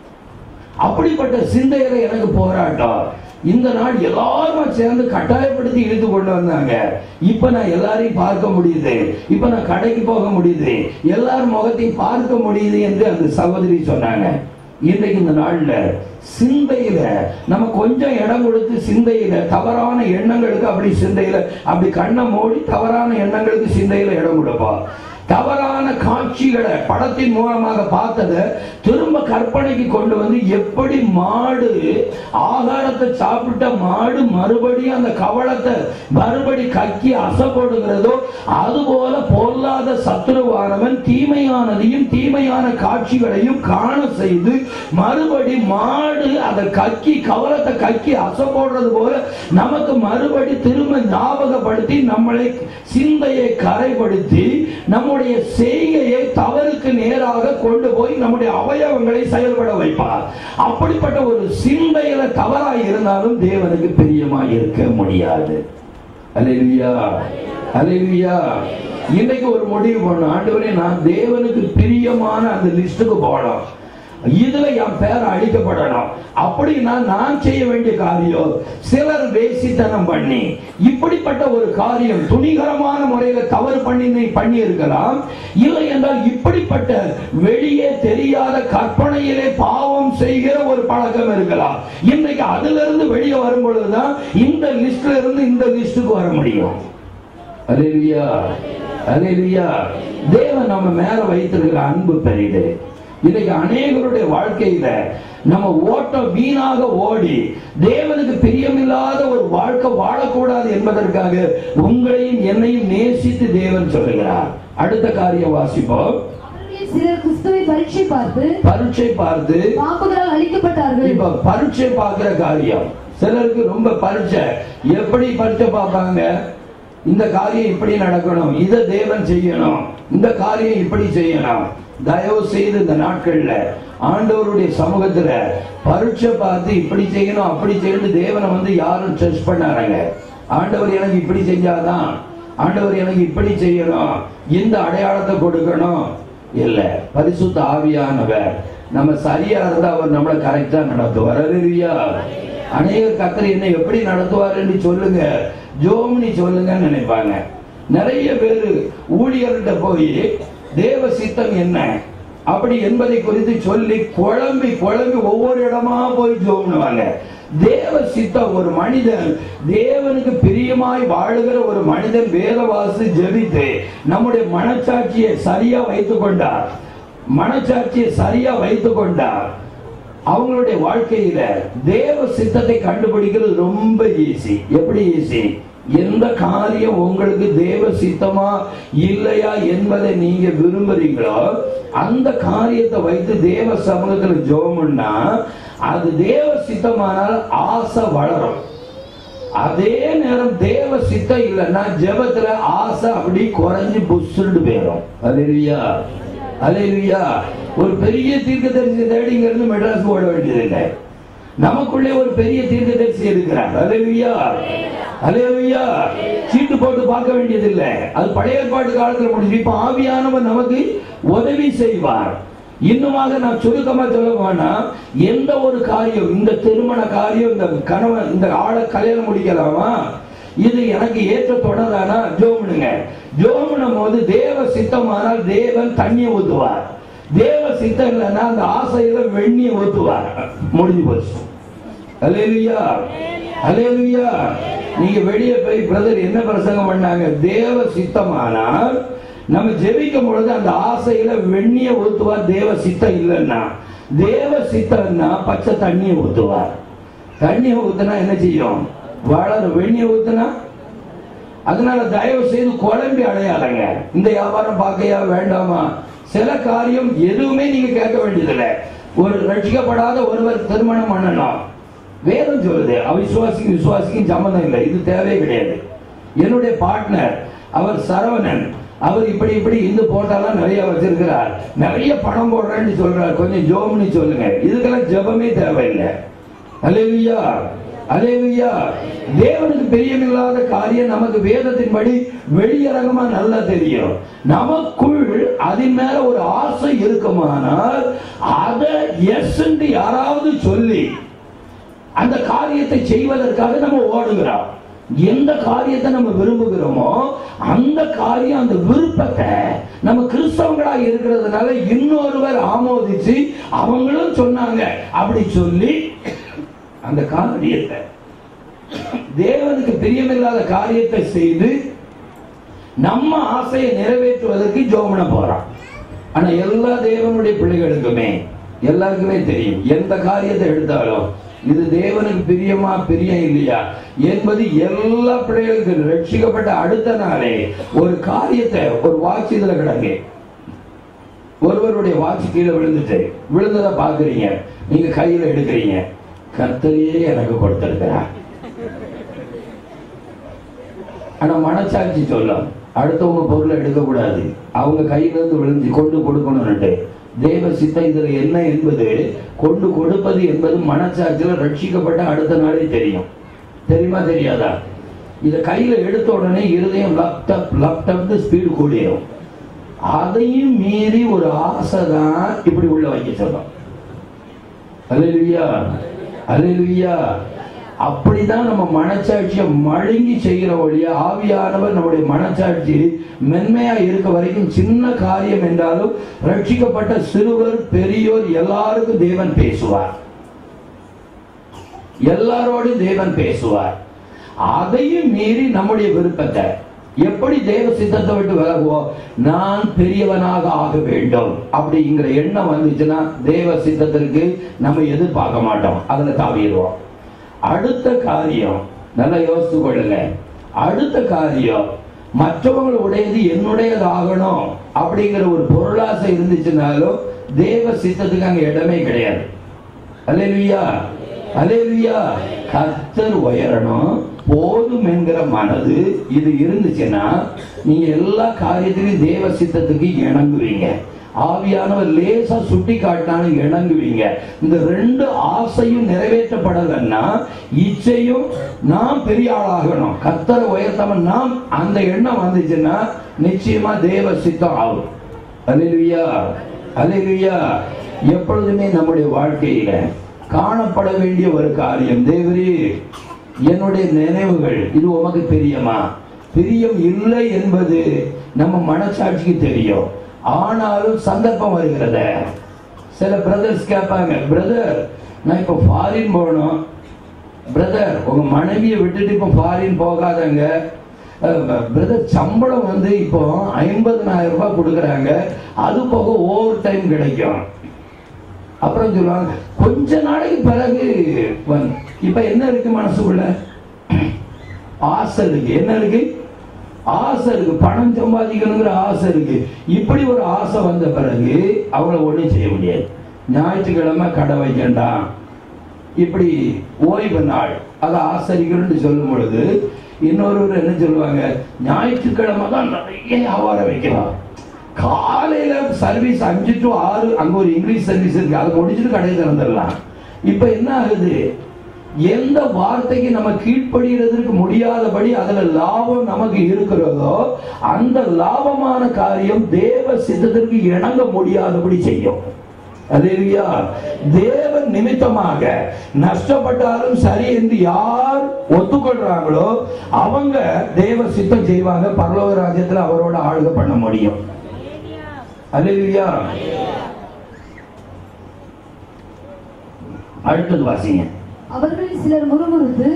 அப்படிப்பட்ட சிந்தையில எனக்கு போராட்டம். இந்த நாள் எல்லாரும் சேர்ந்து கட்டாயப்படுத்தி இழுத்து கொண்டு வந்தாங்க. இப்ப நான் எல்லாரையும் பார்க்க முடியுது, இப்ப நான் கடைக்கு போக முடியுது, எல்லாரும் முகத்தையும் பார்க்க முடியுது என்று அந்த சகோதரி சொன்னாங்க. இன்றைக்கு இந்த நாள்ல சிந்தையில நம்ம கொஞ்சம் இடம் கொடுத்து சிந்தையில தவறான எண்ணங்களுக்கு அப்படி சிந்தையில அப்படி கண்ணை மூடி தவறான எண்ணங்களுக்கு சிந்தையில இடம் கொடுப்போம். தவறான காட்சிகளை படத்தின் மூலமாக பார்த்ததை திரும்ப கற்பனைக்கு கொண்டு வந்து, எப்படி மாடு ஆகாரத்தை சாப்பிட்ட மாடு மறுபடியும் அந்த கவளத்தை மறுபடி கக்கி அசைப்படுகிறதோ அதுபோல பொல்லாத சத்துருவானவன் தீமையானதையும் தீமையான காட்சிகளையும் காண செய்து மறுபடி மாடு அதை கக்கி கவளத்தை கக்கி அசைப்படுறது போல நமக்கு மறுபடி திரும்ப ஞாபகப்படுத்தி நம்மளை சிந்தையை கரைப்படுத்தி நம்முடைய செய்கையை தவறுக்கு நேராக கொண்டு போய் நம்முடைய அவயவங்களை செயல்பட வைப்பார். அப்படிப்பட்ட ஒரு சிந்தையில தவறாய் இருந்தாலும் தேவனுக்கு பிரியமாய் இருக்க முடியாது. அல்லேலூயா, அல்லேலூயா. இன்னைக்கு ஒரு முடிவு பண்ணணும், ஆண்டவரே நான் தேவனுக்கு பிரியமான அந்த லிஸ்டுக்கு போகணும், இதுல என் பேர் அழிக்கப்படணும். அப்படின்னா நான் செய்ய வேண்டிய காரியம், சிலர் வேசித்தனம் பண்ணி இப்படிப்பட்ட ஒரு காரியம் துணிகரமான முறையில தவறு பண்ணி இருக்கலாம். இல்லை என்றால் இப்படிப்பட்ட வெளியே தெரியாத கற்பனையிலே பாவம் செய்கிற ஒரு பழக்கம் இருக்கலாம். இன்னைக்கு அதுல இருந்து வெளியே வரும் பொழுதுதான் இந்த லிஸ்ட்ல இருந்து இந்த லிஸ்டுக்கு வர முடியும். அல்லேலூயா, அல்லேலூயா. தேவன் நம்ம மேல வைத்திருக்கிற அன்பு பெரிது. இன்னைக்கு அநேகருடைய வாழ்க்கையில நம்ம ஓட்டம் வீணாக ஓடி தேவனுக்கு பிரியமில்லாத ஒரு வாழ்க்கை வாழக்கூடாது என்பதற்காக உங்களையும் என்னையும் நேசித்து தேவன் சொல்லுகிறார். அடுத்த காரியம் வாசிப்போம். சிலர் கிறிஸ்துவை பரீட்சை பார்த்து பாம்புகளால் அழிக்கப்பட்டார்கள். இப்ப பரீட்சை பார்க்கிற காரியம் சிலருக்கு ரொம்ப பரீட்சை. எப்படி பரீட்சை பார்ப்பாங்க? இந்த காரியம் இப்படி நடக்கணும், இதை தேவன் செய்யணும், இந்த காரியம் இப்படி செய்யணும். தயவு செய்து இந்த நாட்கள்ல ஆண்டவருடைய சமூகத்துல பரீட்சை பார்த்து இப்படி செய்யணும் அப்படி செய்யணும் தேவனை யாரும் டெஸ்ட் பண்ணாங்க. ஆண்டவர் எனக்கு இப்படி செஞ்சாதான், ஆண்டவர் எனக்கு இப்படி செய்யணும், இந்த அடையாளத்தை கொடுக்கணும் இல்ல. பரிசுத்த ஆவியானவர் நம்ம சரியா இருந்தா அவர் நம்மளை கரெக்டா நடத்துவார். அல்லேலூயா. அநேக கர்த்தர் என்ன எப்படி நடத்துவாருன்னு சொல்லுங்க, ஜோம்னி சொல்லுங்கன்னு நினைப்பாங்க. நிறைய பேரு ஊழியர்கிட்ட போய் தேவ சித்தம் என்ன அப்படி என்பதை குறித்து சொல்லி குழம்பி ஒவ்வொரு இடமா போய் ஜோம்னுவாங்க. தேவ சித்தம், ஒரு மனிதன் தேவனுக்கு பிரியமாய் வாழுகிற ஒரு மனிதன் வேதவாசி ஜெபித்து நம்முடைய மனச்சாட்சியை சரியா வைத்துக் கொண்டார், மனச்சாட்சியை சரியா வைத்துக் கொண்டார், அவங்களுடைய வாழ்க்கையில தேவ சித்தத்தை கண்டுபிடிக்கிறது ரொம்ப ஈஸி. எப்படி ஈஸி? எந்த காரியம் உங்களுக்கு தேவ சித்தமா இல்லையா என்பதை நீங்க விரும்புறீங்களோ அந்த காரியத்தை வைத்து தேவ சமூகத்தில் ஜெபம்னா அது தேவ சித்தமானால் ஆசை வளரும். அதே நேரம் தேவ சித்தம் இல்லைன்னா ஜெபத்துல ஆசை அப்படி குறைஞ்சு புஷ்டு போயிடும். அல்லேலூயா, அல்லேலூயா. ஒரு பெரிய தீர்க்கதரிசி தேடி இங்க இருந்து மெட்ராஸ் ஓட வேண்டியதில்லை. நமக்குள்ளே ஒரு பெரிய தீர்க்கதரிசி இருக்கிறார். அல்லேலூயா, அல்லேலூயா. சீட்டு போட்டு பார்க்க வேண்டியதில்லை. அது பழைய ஏற்பாட்டு காலத்தில் முடிஞ்சு. இப்ப ஆவியானவர் நமக்கு உதவி செய்வார். இன்னுமாக நான் சுருக்கமா சொல்ல வேணா, எந்த ஒரு காரியம், இந்த திருமண காரியம், இந்த கணவன் இந்த ஆளை கல்யாணம் முடிக்கலாமா, இது எனக்கு ஏற்ற தொடரானா ஜோமனுங்க. ஜோமனும் போது தேவ சித்தமானால் தேவன் தண்ணியை ஊத்துவார். தேவ சித்தம் இல்லைன்னா அந்த ஆசையில வெண்ணியை ஊத்துவார். முடிஞ்சு போச்சு. அல்லேலூயா, அல்லேலூயா. நீங்க வெளியே போய் பிரதர் என்ன பிரசங்கம் பண்ணாங்க, தேவ சித்தமானால் நம்ம ஜெபிக்கும் பொழுது அந்த ஆசையில வெண்ணிய ஊத்துவார். தேவ சித்தம் இல்லைன்னா, தேவ சித்தம்னா பச்சை தண்ணியை ஊத்துவார். தண்ணியை ஊத்துனா என்ன செய்யும்? வளரும். வெண்ணிய ஊத்துனா, அதனால தயவு செய்து குழம்பி அடையாதங்க. இந்த வியாபாரம் பார்க்கையா வேண்டாமா? சில காரியம் எதுவுமே நீங்க கேட்க வேண்டியதில்லை. ஒரு ரட்சிக்கப்படாத ஒருவர் திருமணம் பண்ணணும், வேதம் சொல்லுது. அவிசுவாசிக்கும் விசுவாசிக்கும் சம்பந்தம் இல்லை, இது தேவையே கிடையாது. என்னுடைய பார்ட்னர் அவர் சரவணன், அவர் இப்படி இப்படி இந்த போட்டாலாம் நிறைய வச்சிருக்கிறார், நிறைய பணம் போடுறேன்னு சொல்றார், கொஞ்சம் ஜோம்னு சொல்லுங்க. இதுக்கெல்லாம் ஜெபமே தேவையில்லை. அல்லேலூயா, அல்லேலூயா. தேவனுக்கு பிரியமில்லாத காரியம் நமக்கு வேதத்தின்படி வெளியரங்கமா நல்லா தெரியும். நமக்குள் அதன் மேல ஒரு ஆசை இருக்குமானால் அதை எஸ் என்று யாராவது சொல்லி அந்த காரியத்தை செய்வதற்காக நம்ம ஓடுகிறோம். எந்த காரியத்தை நம்ம விரும்புகிறோமோ அந்த காரியம், அந்த விருப்பத்தை நம்ம கிறிஸ்தவங்களா இருக்கிறதுனால இன்னொருவர் ஆமோதிச்சு அவங்களும் சொன்னாங்க அப்படி சொல்லி அந்த காரியத்தை, தேவனுக்கு பிரியமில்லாத காரியத்தை செய்து நம்ம ஆசையை நிறைவேற்றுவதற்கு ஜோமன போறோம். ஆனா எல்லா தேவனுடைய பிள்ளைகளுக்குமே எல்லாருக்குமே தெரியும், எந்த காரியத்தை எடுத்தாலும் இது தேவனுக்கு பிரியமா பிரியம் இல்லையா என்பது எல்லா பிள்ளைகளுக்கும் ரட்சிக்கப்பட்ட அடுத்த நாளே ஒரு காரியத்தை, ஒரு வாட்ச் இதுல கிடக்கு, ஒருவருடைய வாட்ச் கீழே விழுந்ததை பாக்குறீங்க, நீங்க கையில எடுக்கிறீங்க, கர்த்தரையே எனக்கு கொடுத்திருக்கிறார். ஆனா மனசாட்சி சொல்லும் அடுத்தவங்க பொருளை எடுக்க கூடாது, அவங்க கையில இருந்து விழுந்து கொண்டு கொடுக்கணும்னுட்டு. தேவ சித்தம் இதுல என்ன என்பது, கொண்டு கொடுப்பது என்பது மனசாட்சியில ரட்சிக்கப்பட்ட அடுத்த நாளே தெரியும். தெரியுமா தெரியாதா? இத கையில எடுத்த உடனே இருதயம் லேப்டாப் ஸ்பீடு கூடிரும். அதையும் மீறி ஒரு ஆசை தான் இப்படி உள்ள வைக்க சொல்லும். அல்லேலூயா, அல்லேலூயா. அப்படிதான் நம்ம மனச்சாட்சியை மழுங்கி செய்கிற வழியா ஆவியானவர் நம்முடைய மனச்சாட்சி மென்மையா இருக்க வரைக்கும் சின்ன காரியம் என்றாலும் ரட்சிக்கப்பட்ட சிறுவர் பெரியோர் எல்லாருக்கும் தேவன் பேசுவார், எல்லாரோடும் தேவன் பேசுவார். அதையும் மீறி நம்முடைய விருப்பத்தை, எப்படி தேவ சித்தத்தை விட்டு விலகுவோம், நான் பெரியவனாக ஆக வேண்டும் அப்படிங்கிற எண்ணம் வந்துச்சுன்னா தேவ சித்தத்திற்கு நம்ம எதிர்பார்க்க மாட்டோம், அதுல தாவிடுவோம். அடுத்த காரியம் நல்லா யோசித்து கொள்ளுங்க. அடுத்த காரியம் மற்றவங்களுடையது என்னுடையது ஆகணும் அப்படிங்கிற ஒரு பொருளாசை இருந்துச்சுனாலும் தேவ சித்தத்துக்கு அங்க இடமே கிடையாது. அல்லேலூயா, அல்லேலூயா. கர்த்தர் உயரணும் போதும் என்கிற மனது இது இருந்துச்சுன்னா நீங்க எல்லா காரியத்திலும் தேவ சித்தத்துக்கு இணங்குவீங்க. ஆவியானவர் லேசா சுட்டி காட்டினாலும் இணங்குவீங்க. இந்த ரெண்டு ஆசையும் நிறைவேற்றப்படலன்னா இச்சையும் நாம் பெரிய ஆளாகணும், கர்த்தரை உயர்த்தாம நாம் அந்த எண்ணம் வந்துச்சுன்னா நிச்சயமா தேவ சித்தம் ஆகும். அல்லேலூயா, அல்லேலூயா. எப்பொழுதுமே நம்முடைய வாழ்க்கையில காணப்பட வேண்டிய ஒரு காரியம், தேவரே என்னுடைய நினைவுகள் இது உமக்கு பிரியமா? பிரியம் இல்லை என்பது நம்ம மனசாட்சிக்கு தெரியும். ஆனாலும் சந்தர்ப்பம் வருகிறத சில பிரதர்ஸ் கேட்பாங்க, பிரதர் நான் இப்ப ஃபாரின் போகணும். பிரதர் உங்க மனைவியை விட்டுட்டு இப்ப ஃபாரின் போகாதங்க. பிரதர் சம்பளம் வந்து இப்போ 50,000 ரூபாய் கொடுக்குறாங்க, அது போக ஓவர் டைம் கிடைக்கும். அப்புறம் சொல்லுவாங்க கொஞ்ச நாளைக்கு பிறகு இப்ப என்ன இருக்கு மனசுக்குள்ள? ஆசை இருக்கு. என்ன இருக்கு? ஆசை இருக்கு. பணம் சம்பாதிக்கணுங்கிற ஆசை இருக்கு. இப்படி ஒரு ஆசை வந்த பிறகு அவளை ஒண்ணும் செய்ய முடியாது. ஞாயிற்றுக்கிழமை கடை வைக்கண்டாம், இப்படி ஓய்வு நாள் அதை ஆசரிக்கணும்னு சொல்லும் பொழுது இன்னொருவர் என்ன சொல்லுவாங்க, ஞாயிற்றுக்கிழமை தான் நிறைய வியாபாரம் வைக்கலாம். காலையில சர்வீஸ் 5 to 6 அங்க ஒரு இங்கிலீஷ் சர்வீஸ் இருக்கு, அதை முடிச்சுட்டு கடையை திறந்துடலாம். இப்ப என்ன ஆகுது? எந்த வார்த்தைக்கு நம்ம கீழ்ப்படுகிறதுக்கு முடியாதபடி அதுல லாபம் நமக்கு இருக்கிறதோ அந்த லாபமான காரியம் தேவ சித்தத்திற்கு இணங்க முடியாதபடி செய்யும். அல்லேலூயா. தேவன் நிமித்தமாக நஷ்டப்பட்டாலும் சரி என்று யார் ஒத்துக்கொள்றாங்களோ அவங்க தேவ சித்தம் செய்வாங்க. பரலோக ராஜ்யத்தில் அவரோட ஆளுகை பண்ண முடியும். அல்லேலூயா. அடுத்தது வாசிங்க. அவர்களில் சிலர் முறுமுறுத்து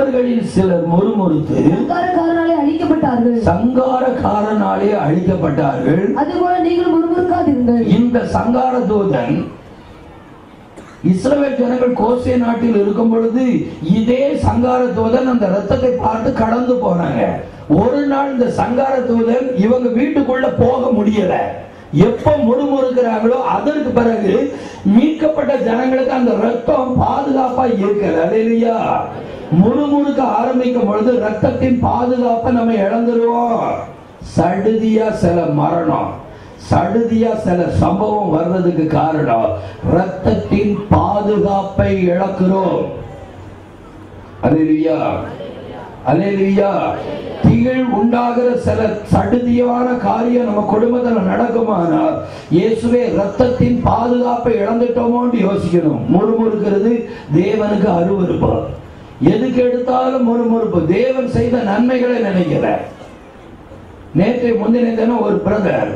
சங்காரக்காரனாலே அழிக்கப்பட்டார்கள். சங்காரக்காரனாலே அழிக்கப்பட்டார்கள். அதுபோல நீங்கள் முறுமுறுக்காதீர்கள். இந்த சங்கார தூதன் இஸ்ரவேல் ஜனங்கள் கோசே நாட்டில் இருக்கும் பொழுது இதே சங்கார தூதன் அந்த ரத்தத்தை பார்த்து கடந்து போனாங்க. ஒரு நாள் இந்த சங்கார தூதன் இவங்க வீட்டுக்குள்ள போக முடியல. எப்ப முறுமுறுக்கிறாங்களோ அதற்கு பிறகு மீட்கப்பட்ட ஜனங்களுக்கு அந்த ரத்தம் பாதுகாப்பா இருக்கல. அல்லேலூயா. முறுமுறுக்க ஆரம்பிக்கும் பொழுது ரத்தத்தின் பாதுகாப்பை நம்ம இழந்துருவோம். சடுதியா சில மரணம், சடுதியா சில சம்பவம் வர்றதுக்கு காரணம் ரத்தத்தின் பாதுகாப்பை இழக்கிறோம். அல்லேலூயா, அல்லேலூயா. திகில் உண்டாகிற சில சடுதியான காரியம் நம்ம குடும்பத்தில் நடக்குமானால் இயேசுவே ரத்தத்தின் பாதுகாப்பை இழந்துட்டோமோன்னு யோசிக்கணும். முறுமுறுக்கிறது தேவனுக்கு அருவருப்பு. எதுக்கு எடுத்தாலும் முறுமுறுப்பு. தேவன் செய்த நன்மைகளை நினைக்கிற. நேற்று முந்தின தினம் ஒரு பிரதர்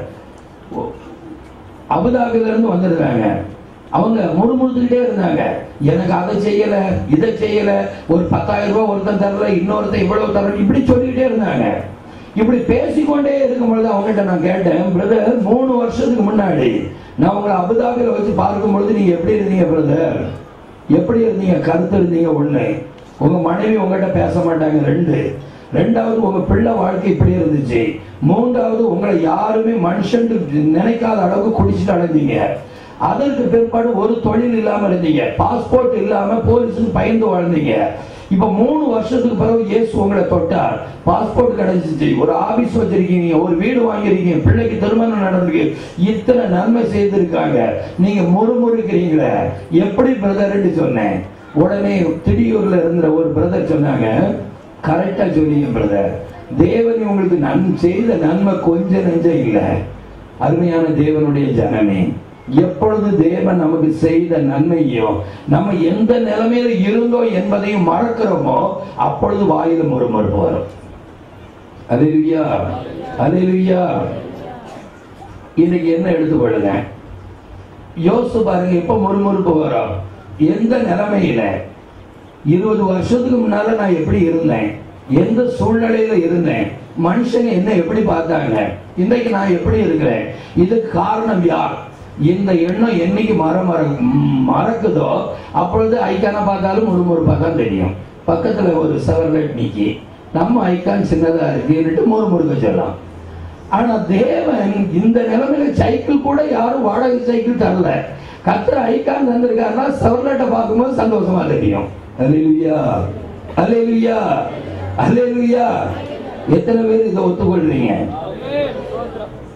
அபுதாபில இருந்து வந்திருக்காங்க. அவங்க முறுமுறுத்துக்கிட்டே இருந்தாங்க, எனக்கு அதை செய்யல இதை செய்யல, ஒரு 10,000 ரூபாய் ஒருத்தன் தரல, இன்னொருத்தன் இவ்வளவு தரல, இப்படி சொல்லிக்கிட்டே இருந்தாங்க. இப்படி பேசிக்கொண்டே இருக்கும் பொழுது அவங்ககிட்ட நான் கேட்டேன், பிரதர் 3 வருஷத்துக்கு முன்னாடி நான் உங்களை அபுதாபில வச்சு பார்க்கும் பொழுது நீங்க எப்படி இருந்தீங்க பிரதர்? எப்படி இருந்தீங்க? கருத்து இருந்தீங்க. ஒண்ணு, உங்க மனைவி உங்ககிட்ட பேச மாட்டாங்க. 2, ரெண்டாவது உங்க பிள்ளை வாழ்க்கை இப்படி இருந்துச்சு. 3வது உங்களை யாருமே மனுஷன் நினைக்காத அளவுக்கு குடிச்சிட்டு அடைந்தீங்க. அதற்கு பிற்பாடு ஒரு தொழில் இல்லாம இருந்தீங்க, பாஸ்போர்ட் இல்லாம போலீஸுக்கு பயந்து வாழ்ந்தீங்க. இப்ப 3 வருஷத்துக்கு பிறகு இயேசு உங்களை தொட்டார், பாஸ்போர்ட் கிடைச்சிச்சு, ஒரு ஆபீஸ் வச்சிருக்கீங்க, ஒரு வீடு வாங்கிருக்கீங்க, பிள்ளைக்கு திருமணம் நடந்திருக்கு, இத்தனை நன்மை செய்திருக்காங்க. நீங்க முறுமுறுக்கிறீங்களே எப்படி பிரதர்ன்னு சொன்னேன். உடனே திடீர்ல இருந்த ஒரு பிரதர் சொன்னாங்க, கரெக்டா சொன்னீங்க பிரதர், தேவன் உங்களுக்கு செய்த நன்மை கொஞ்சம் நெஞ்சம் இல்ல. அருமையான தேவனுடைய ஜனமே, எப்பொழுது தேவன் நமக்கு செய்த நன்மையோ நம்ம எந்த நிலைமையில இருந்தோம் என்பதையும் மறக்கிறோமோ அப்பொழுது வாயில முறுமுறுப்பு வரும். அல்லேலூயா, அல்லேலூயா. இன்னைக்கு என்ன எடுத்துக்கொள்ளுங்க, யோசிச்சு பாருங்க. எப்ப முறுமுறுப்பு வரும்? எந்த நிலைமையில? 20 வருஷத்துக்கு முன்னால நான் எப்படி இருந்தேன், எந்த சூழ்நிலையில இருந்தேன், மனுஷங்க என்ன எப்படி பார்த்தாங்க, இன்றைக்கு நான் எப்படி இருக்கிறேன், இதுக்கு காரணம் யார்? இந்த எண்ணம் என்னைக்கு மறக்குதோ அப்பொழுது ஐக்கான பார்த்தாலும் முறுமுறுப்பா தான் தெரியும். பக்கத்துல ஒரு செவர்லைட் நீக்கி நம்ம ஐக்கான் சின்னதா இருக்குன்னுட்டு முறுமுறுக்க சொல்லலாம். ஆனா தேவன் இந்த நிலைமையில சைக்கிள் கூட யாரும் வாடகை சைக்கிள் தரல. கர்த்தர் ஐக்கான் தந்திருக்காருன்னா செவர்லைட்டை பார்க்கும்போது சந்தோஷமா தெரியும். அல்லேலூயா, அல்லேலூயா, அல்லேலூயா. எத்தனை பேர் இதை ஒத்துக்கொள்றீங்க?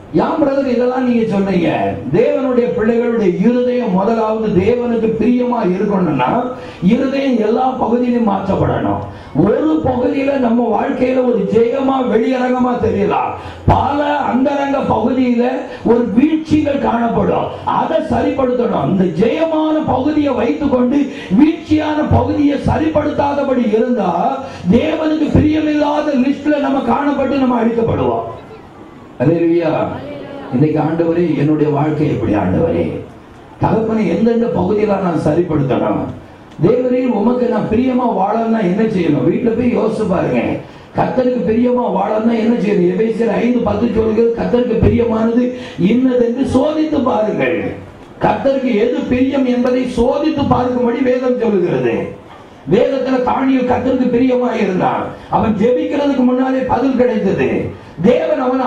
யாம் பிரதர் இதெல்லாம் நீங்க சொன்னீங்க. தேவனுடைய பிள்ளைகளுடைய இருதயம் முதலாவது தேவனுக்கு பிரியமா இருக்கணும்னா இருதயம் எல்லா பகுதியிலும் மாற்றப்படணும். ஒரு பகுதியில நம்ம வாழ்க்கையில ஒரு ஜெயமா வெளியரங்கமா தெரியலாம், பல அந்தரங்க பகுதியில ஒரு வீழ்ச்சிகள் காணப்படும். அதை சரிப்படுத்தணும். இந்த ஜெயமான பகுதியை வைத்துக் கொண்டு வீழ்ச்சியான பகுதியை சரிப்படுத்தாதபடி இருந்தா தேவனுக்கு பிரியமில்லாத லிஸ்ட்ல நம்ம காணப்பட்டு நம்ம அழிக்கப்படுவோம். அல்லேலூயா. இன்னைக்கு ஆண்டவரே என்னுடைய வாழ்க்கை எப்படி ஆண்டவரே, தகப்பனை எந்தெந்த பகுதியில நான் சரிப்படுத்தணும், தேவரீர் உமக்கு நான் பிரியமா வாழணும்னா என்ன செய்யணும்? வீட்டுல போய் யோசிச்சு பாருங்க. கர்த்தருக்கு பிரியமா வாழணும்னா என்ன செய்யணும்? எபேசியர் 5:10 சொல்கிறது, கர்த்தருக்கு பிரியமானது இன்னதென்று சோதித்து பாருங்கள். கர்த்தருக்கு எது பிரியம் என்பதை சோதித்து பார்க்கும்படி வேதம் சொல்லுகிறது. வேதத்துல தானியேல் கர்த்தருக்கு பிரியமா இருந்தான். அவன் ஜெபிக்கிறதுக்கு முன்னாலே பதில் கிடைத்தது. தேவன் அவன்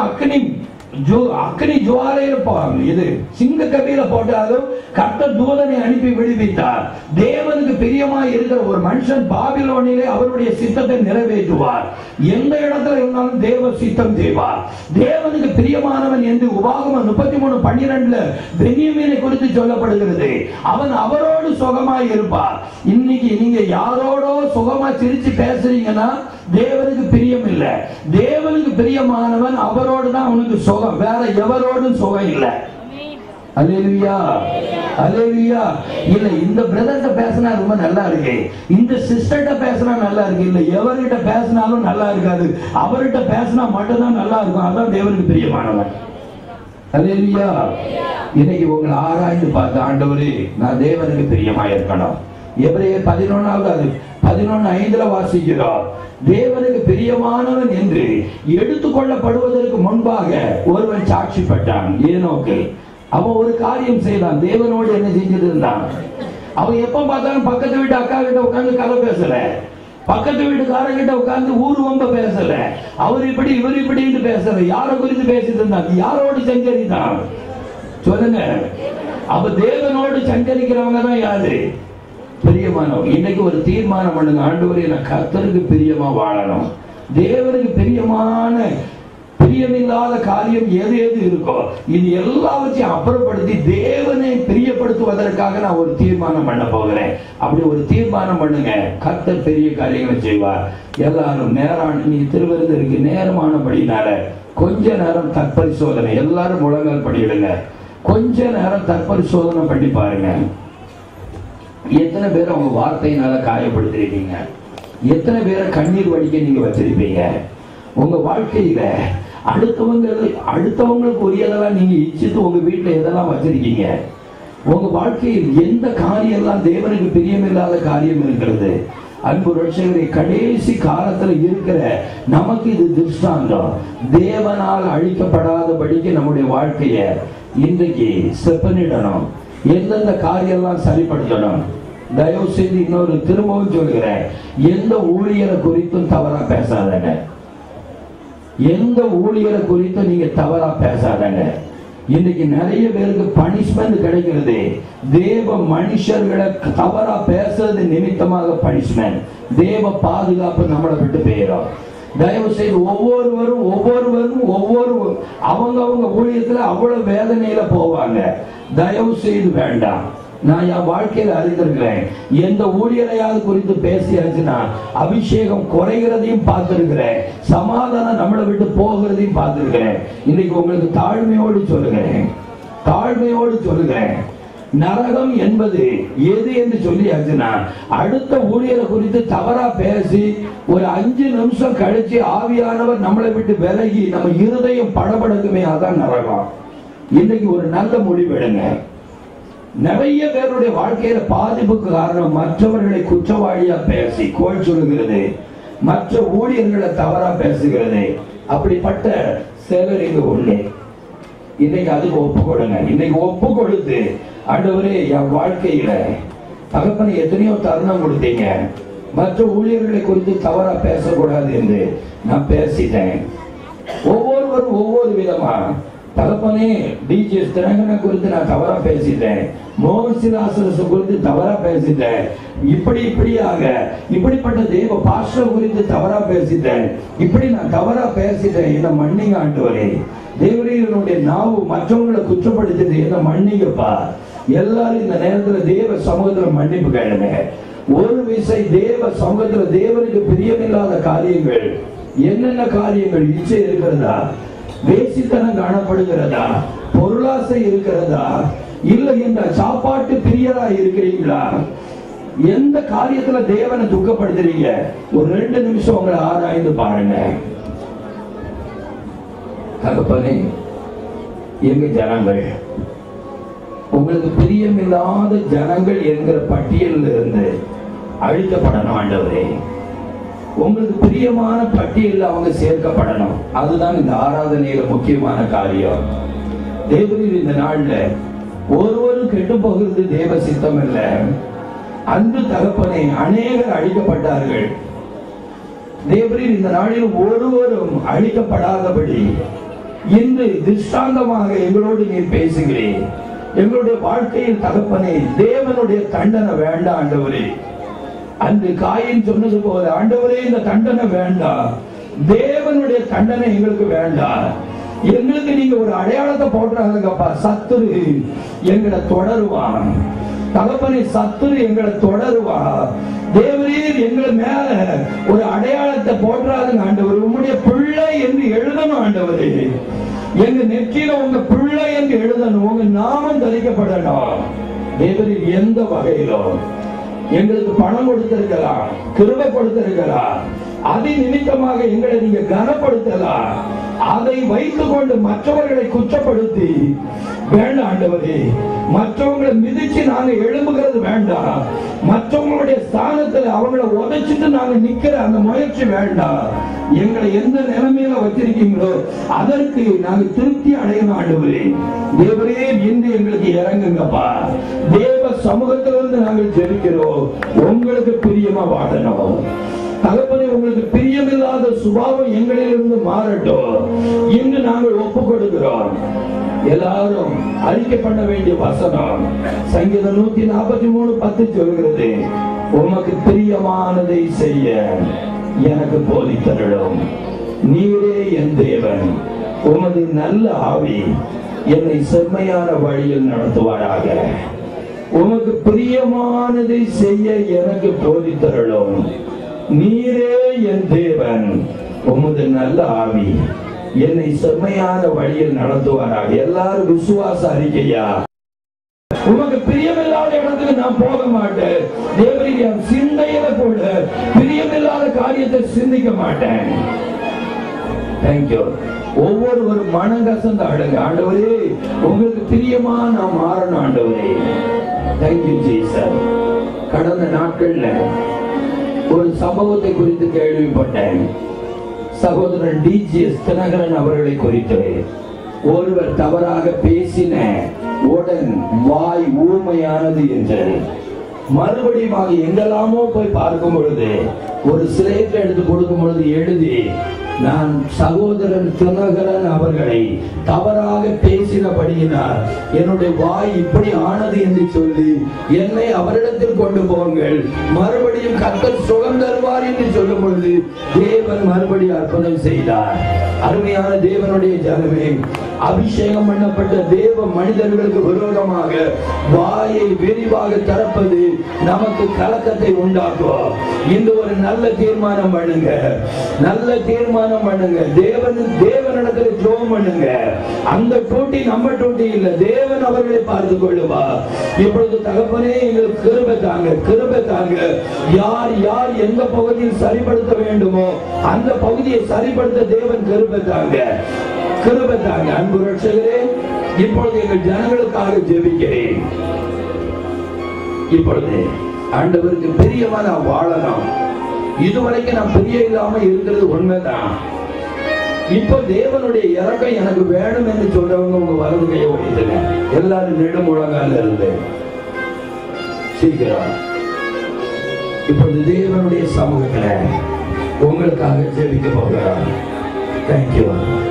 அக்னி ஜுவாலையில இது சிங்க கபில போட்டாலும் கர்த்தர் தூதனை அனுப்பி விடுவித்தார். தேவனுக்கு பிரியமாய் இருக்கிற ஒரு மனுஷன் பாபிலோனிலே அவருடைய சித்தத்தை நிறைவேற்றுவார். எந்த இடத்துல இருந்தாலும் தேவ சித்தம் செய்வார். தேவனுக்கு பிரியமானவன் என்று உபாகமம் 33:12 பென்யமீனை குறித்து சொல்லப்படுகிறது. அவன் அவரோடு சுகமாய் இருப்பார். இன்னைக்கு நீங்க யாரோடோ சுகமா சிரிச்சு பேசுறீங்கன்னா தேவனுக்கு பிரியம் இல்ல. தேவனுக்கு பிரியமானவன் அவரோடு தான் அவனுக்கு சுகம், வேற எவரோடும் சுகம் இல்ல. அல்லேலூயா, அல்லேலூயா. இல்ல இந்த பிரதர்கிட்ட பேசினா ரொம்ப நல்லா இருக்கு, இந்த சிஸ்டர்கிட்ட பேசினா நல்லா இருக்கு, இல்ல எவர்கிட்ட பேசினாலும் நல்லா இருக்காது, அவர்கிட்ட பேசினா மட்டும்தான் நல்லா இருக்கும். அதான் தேவனுக்கு பிரியமானவன். அல்லேலூயா. இன்னைக்கு உங்களை ஆராய்ந்து பார்த்து ஆண்டவரே நான் தேவனுக்கு பிரியமா இருக்கணும். எபிரேயர் 11:5 வாசிக்கிறோம். தேவனுக்கு பிரியமானவன் என்று எடுத்துக்கொள்ளப்படுவதற்கு முன்பாக ஒருவன் சாட்சிப்பட்டான். ஏனோக்கு அவன் ஒரு காரியம் செய்தான், தேவனோடு என்ன செஞ்சிட்டு இருந்தான். அவன் எப்ப பார்த்தாலும் பக்கத்து வீட்டு அக்கா கிட்ட உட்கார்ந்து கதை பேசல, பக்கத்து வீட்டுக்காரங்கிட்ட உட்கார்ந்து ஊர்வம்ப பேசல, அவர் இப்படி இவர் இப்படி பேசல. யாரை குறித்து பேசிட்டு இருந்தான்? யாரோடு சஞ்சரித்தான்? சொல்லுங்க. அப்ப தேவனோடு சஞ்சரிக்கிறவங்க தான் யாரு? பிரியமானவங்க. இன்னைக்கு ஒரு தீர்மானம் பண்ணுங்க, ஆண்டவரே நான் கர்த்தருக்கு பிரியமா வாழணும். தேவனுக்கு பிரியமான பிரியமில்லாத காரியம் எது எது இருக்கோ இது எல்லாவற்றையும் அப்புறப்படுத்தி தேவனை பிரியப்படுத்துவதற்காக நான் ஒரு தீர்மானம் பண்ண போகிறேன். அப்படி ஒரு தீர்மானம் பண்ணுங்க, கர்த்தர் பெரிய காரியங்களை செய்வார். எல்லாரும் நேரம், நீ திருவிருந்தருக்கு நேரமானபடினால கொஞ்ச நேரம் தற்பரிசோதனை, எல்லாரும் முழங்கால் படியிடுங்க. கொஞ்ச நேரம் தற்பரிசோதனை பண்ணி பாருங்க. எத்தனை பேர் அவங்க வார்த்தையினால காயப்படுத்திருக்கீங்க? எத்தனை பேரை கண்ணீர் வடிக்க நீங்க வச்சிருப்பீங்க? உங்க வாழ்க்கையில அடுத்தவங்களுக்கு உரியதெல்லாம் நீங்க இச்சித்து உங்க வீட்டுல எதெல்லாம் வச்சிருக்கீங்க? உங்க வாழ்க்கையில் எந்த காரியம் எல்லாம் தேவனுக்கு பிரியமில்லாத காரியம் இருக்கிறது? அன்பு ரட்சகரை, கடைசி காலத்துல இருக்கிற நமக்கு இது திருஷ்டாந்தம். தேவனால் அழிக்கப்படாதபடிக்கு நம்முடைய வாழ்க்கைய இன்றைக்கு செப்பனிடணும். எந்தெந்த காரியம் எல்லாம் சரிப்படுத்தணும். தயவு செய்து இன்னொரு திரும்பவும் சொல்கிறேன், எந்த ஊழியரை குறித்தும் தவறா பேசாதங்க. எந்த ஊழியரை குறித்தும் நீங்க தவறா பேசாதங்க. இன்னைக்கு நிறைய பேருக்கு பனிஷ்மெண்ட் கிடைக்கிறது. தேவ மனுஷர்களை தவறா பேசுறது நிமித்தமாக பனிஷ்மெண்ட். தேவ பாதுகாப்பு நம்மளை விட்டு போயிடும். தயவு செய்து ஒவ்வொருவரும் அவங்க ஊழியத்துல அவ்வளவு வேதனையில போவாங்க. தயவு செய்து வேண்டாம். நான் என் வாழ்க்கையில அறிந்திருக்கிறேன், எந்த ஊழியரையாவது குறித்து பேசியாச்சுன்னா அபிஷேகம் குறைகிறதையும் பார்த்திருக்கிறேன், சமாதானம் நம்மளை விட்டு போகிறதையும் பார்த்திருக்கிறேன். இன்னைக்கு உங்களுக்கு தாழ்மையோடு சொல்லுகிறேன், நரகம் என்பது எது என்று சொல்லியாச்சுன்னா அடுத்த ஊழியரை குறித்து தவறா பேசி ஒரு 5 நிமிஷம் கழிச்சு ஆவியானவர் நம்மளை விட்டு விலகி நம்ம இருதயம் படபடக்குமே, அதான் நரகம். இன்னைக்கு ஒரு நல்ல முடிவு எடுங்க. நிறைய பேருடைய வாழ்க்கையில பாதிப்புக்கு காரணம் மற்றவர்களை குற்றவாளியா பேசி கோல் சொல்லுகிறது, மற்ற ஊழியர்களை தவறா பேசுகிறது. அப்படிப்பட்ட சிலர் இங்க உண்டு. இன்னைக்கு அதுக்கு ஒப்பு கொடுங்க. இன்னைக்கு ஒப்பு கொடுத்து, ஆண்டவரே என் வாழ்க்கையில தகப்பனை எத்தனையோ தருணம் கொடுத்தீங்க, மற்ற ஊழியர்களை குறித்து தவறா பேசக்கூடாது என்று நான் பேசிட்டேன். ஒவ்வொருவரும் ஒவ்வொரு விதமா, தகப்பனே டிஜிஎஸ் தினகரனை குறித்து நான் தவறா பேசிட்டேன், மோகன் சிலாசரசு குறித்து தவறா பேசிட்டேன், இப்படிப்பட்ட தேவ பாஸ்டர் குறித்து தவறா பேசிட்டேன், இப்படி நான் தவறா பேசிட்டேன், என்ன மன்னிங்க ஆண்டவரே. தேவனுடைய நாவு மற்றவங்களை குற்றப்படுத்திட்டு என்ன மன்னிங்கப்பா. எல்லாரும் இந்த நேரத்துல தேவ சமூகத்துல மன்னிப்பு கேளுங்க. ஒரு விசை தேவ சமூகத்துல தேவனுக்கு பிரியமில்லாத காரியங்கள் என்னென்ன காரியங்கள் இச்சை இருக்கிறதா, வேசித்தனம் காணப்படுகிறதா, பொருளாசை இருக்கிறதா, இல்லை என்ற சாப்பாட்டு பிரியரா இருக்கிறீங்களா, எந்த காரியத்துல தேவனை துக்கப்படுத்துறீங்க? ஒரு 2 நிமிஷம் உங்களை ஆராய்ந்து பாருங்க. தகப்பனே, எங்க ஜனங்கள் உங்களுக்கு பிரியமில்லாத ஜனங்கள் என்கிற பட்டியலில் இருந்து அழிக்கப்படணும் ஆண்டவரே. உங்களுக்கு பிரியமான பட்டியலில் அவங்க சேர்க்கப்படணும். அதுதான் இந்த ஆராதனையில முக்கியமான காரியம். தேவரீர் இந்த நாள்ல ஒருவரும் கெட்டு போகிறது தேவ சித்தம் இல்லை. அன்று தகப்பனே அநேகர் அழிக்கப்பட்டார்கள். தேவரீர் இந்த நாளில் ஒருவரும் அழிக்கப்படாதபடி இன்று திஷ்டாந்தமாக எங்களோடு நீர் பேசுகிறேன். எங்களுடைய வாழ்க்கையில் தகப்பனே தேவனுடைய தண்டனை வேண்டாம் ஆண்டவரே. அன்று காயின் சொன்னது போல ஆண்டவரே இந்த தண்டனை வேண்டாம், தேவனுடைய தண்டனை எங்களுக்கு வேண்டாம். எங்களுக்கு நீங்க ஒரு அடையாளத்தை போட்டுறாங்கப்பா. சத்துரு எங்களை தொடருவான் தகப்பனே, சத்துரு எங்களை தொடருவான். தேவரீர் எங்களை மேல ஒரு அடையாளத்தை போட்டுறாதுங்க ஆண்டவர். உங்களுடைய பிள்ளை என்று எழுதணும் ஆண்டவரே. எங்க நெற்றியில உங்க பிள்ளை என்று எழுதணும், உங்க நாமம் தரிக்கப்படணும். தேவரீர் எந்த வகையிலும் எங்களுக்கு பணம் கொடுத்திருக்கலாம், கிருபை கொடுத்திருக்கலாம், அது நிமித்தமாக எங்களை நீங்க கனப்படுத்தலாம். அதை வைத்துக் கொண்டு மற்றவர்களை குற்றப்படுத்தி வேண்டாம் ஆண்டவரே. மற்றவங்களை மிதிச்சு நாங்க எழும்புகிறது வேண்டாம். மற்றவங்களுடைய ஸ்தானத்துல அவங்களை உதைச்சிட்டு நாங்க நிக்கிற அந்த முயற்சி வேண்டாம். எங்களை எந்த நிலைமையில வச்சிருக்கீங்களோ அதற்கு நாங்க திருப்தி அடையணும் ஆண்டவரே. தேவரே இன்று எங்களுக்கு இறங்குங்கப்பா. தேவ சமூகத்திலிருந்து நாங்கள் ஜெபிக்கிறோம். உங்களுக்கு பிரியமா வாழணும் தகப்பனே. உங்களுக்கு பிரியமில்லாத சுபாவம் எங்களிலிருந்து மாறட்டும். இன்று நாங்கள் ஒப்புக் கொடுக்கிறோம். எல்லாரும் அறிக்கை பண்ண வேண்டிய வசனம் சங்கீதம் 143:10 சொல்கிறது, உமக்கு பிரியமானதை செய்ய எனக்கு போதித்தருளும். நீரே என் தேவன், உமது நல்ல ஆவி என்னை செம்மையான வழியில் நடத்துவாராக. உமக்கு பிரியமானதை செய்ய எனக்கு போதித்தருளும். நீரே என் தேவன், உமது நல்ல ஆவி என்னை செம்மையான வழியில் நடத்துவாராக. எல்லாரும் விசுவாச அறிக்கையா? உமக்கு பிரியமில்லாத இடத்துக்கு நான் போக மாட்டேன். தேவரீர் என் சிந்தையில கூட பிரியமில்லாத காரியத்தை சிந்திக்க மாட்டேன். தேங்க்யூ. ஒவ்வொருவரும் மனம் கசந்து ஆடுங்க. ஆண்டவரே, உங்களுக்கு பிரியமா நான் மாறணும் ஆண்டவரே. Thank you Jesus. கடந்த நாட்கள்ல ஒரு சம்பவத்தை குறித்து கேள்விப்பட்டேன். சகோதரன் டிஜிஎஸ் தினகரன் அவர்களை குறித்து ஒருவர் தவறாக பேசின உடன் வாய் ஊமையானது என்று மறுபடியும் எங்கெல்லாமோ போய் பார்க்கும் பொழுது ஒரு சிலையை எடுத்து கொடுக்கும் பொழுது எழுதி, நான் சகோதரன் தினகரன் அவர்களை தவறாக பேசினபடியினார் என்னுடைய வாய் இப்படி ஆனது என்று சொல்லி என்னை அவரிடத்தில் கொண்டு போங்கள், மறுபடியும் கர்த்தர் சுகம் தருவார் என்று சொல்லும் பொழுது தேவன் மறுபடியும் அற்புதம் செய்தார். அருமையான தேவனுடைய ஜனமே, அபிஷேகம் பண்ணப்பட்ட தேவ மனிதர்களுக்கு விரோதமாக வாயை விரிவாக திறப்பது நமக்கு கலக்கத்தை உண்டாக்கும். இந்த ஒரு நல்ல தீர்மானம் பண்ணுங்க, நல்ல தீர்மானம் பண்ணுங்க. தேவனிடத்தில் ஜெபம் பண்ணுங்க. அந்த டூட்டி நம்ம டூட்டி இல்ல, தேவன் அவர்களை பார்த்து கொள்ளுவா. இப்பொழுது தகப்பனே, எங்களுக்கு கிருபை தாங்க, கிருபை தாங்க. யார் யார் எந்த பகுதியில் சரிப்படுத்த வேண்டுமோ அந்த பகுதியை சரிப்படுத்த தேவன் கிருபை தாங்க, கிருபை தாங்க. அன்பு ரட்சகரே, இப்பொழுது எங்கள் ஜனங்களுக்காக ஜெபிக்கிறேன். இப்பொழுது ஆண்டவருக்கு பிரியமான வாழணும். இதுவரைக்கும் நான் பிரிய இல்லாம இருக்கிறது உண்மைதான். இப்ப தேவனுடைய இறக்கம் எனக்கு வேணும் என்று சொல்றவங்க உங்க வலது கையை ஒழித்துங்க. எல்லாரும் நெடும் முழங்கால இருந்து சீக்கிரம் இப்பொழுது தேவனுடைய சமூகத்துல உங்களுக்காக ஜெபிக்க போகிறார். தேங்க்யூ.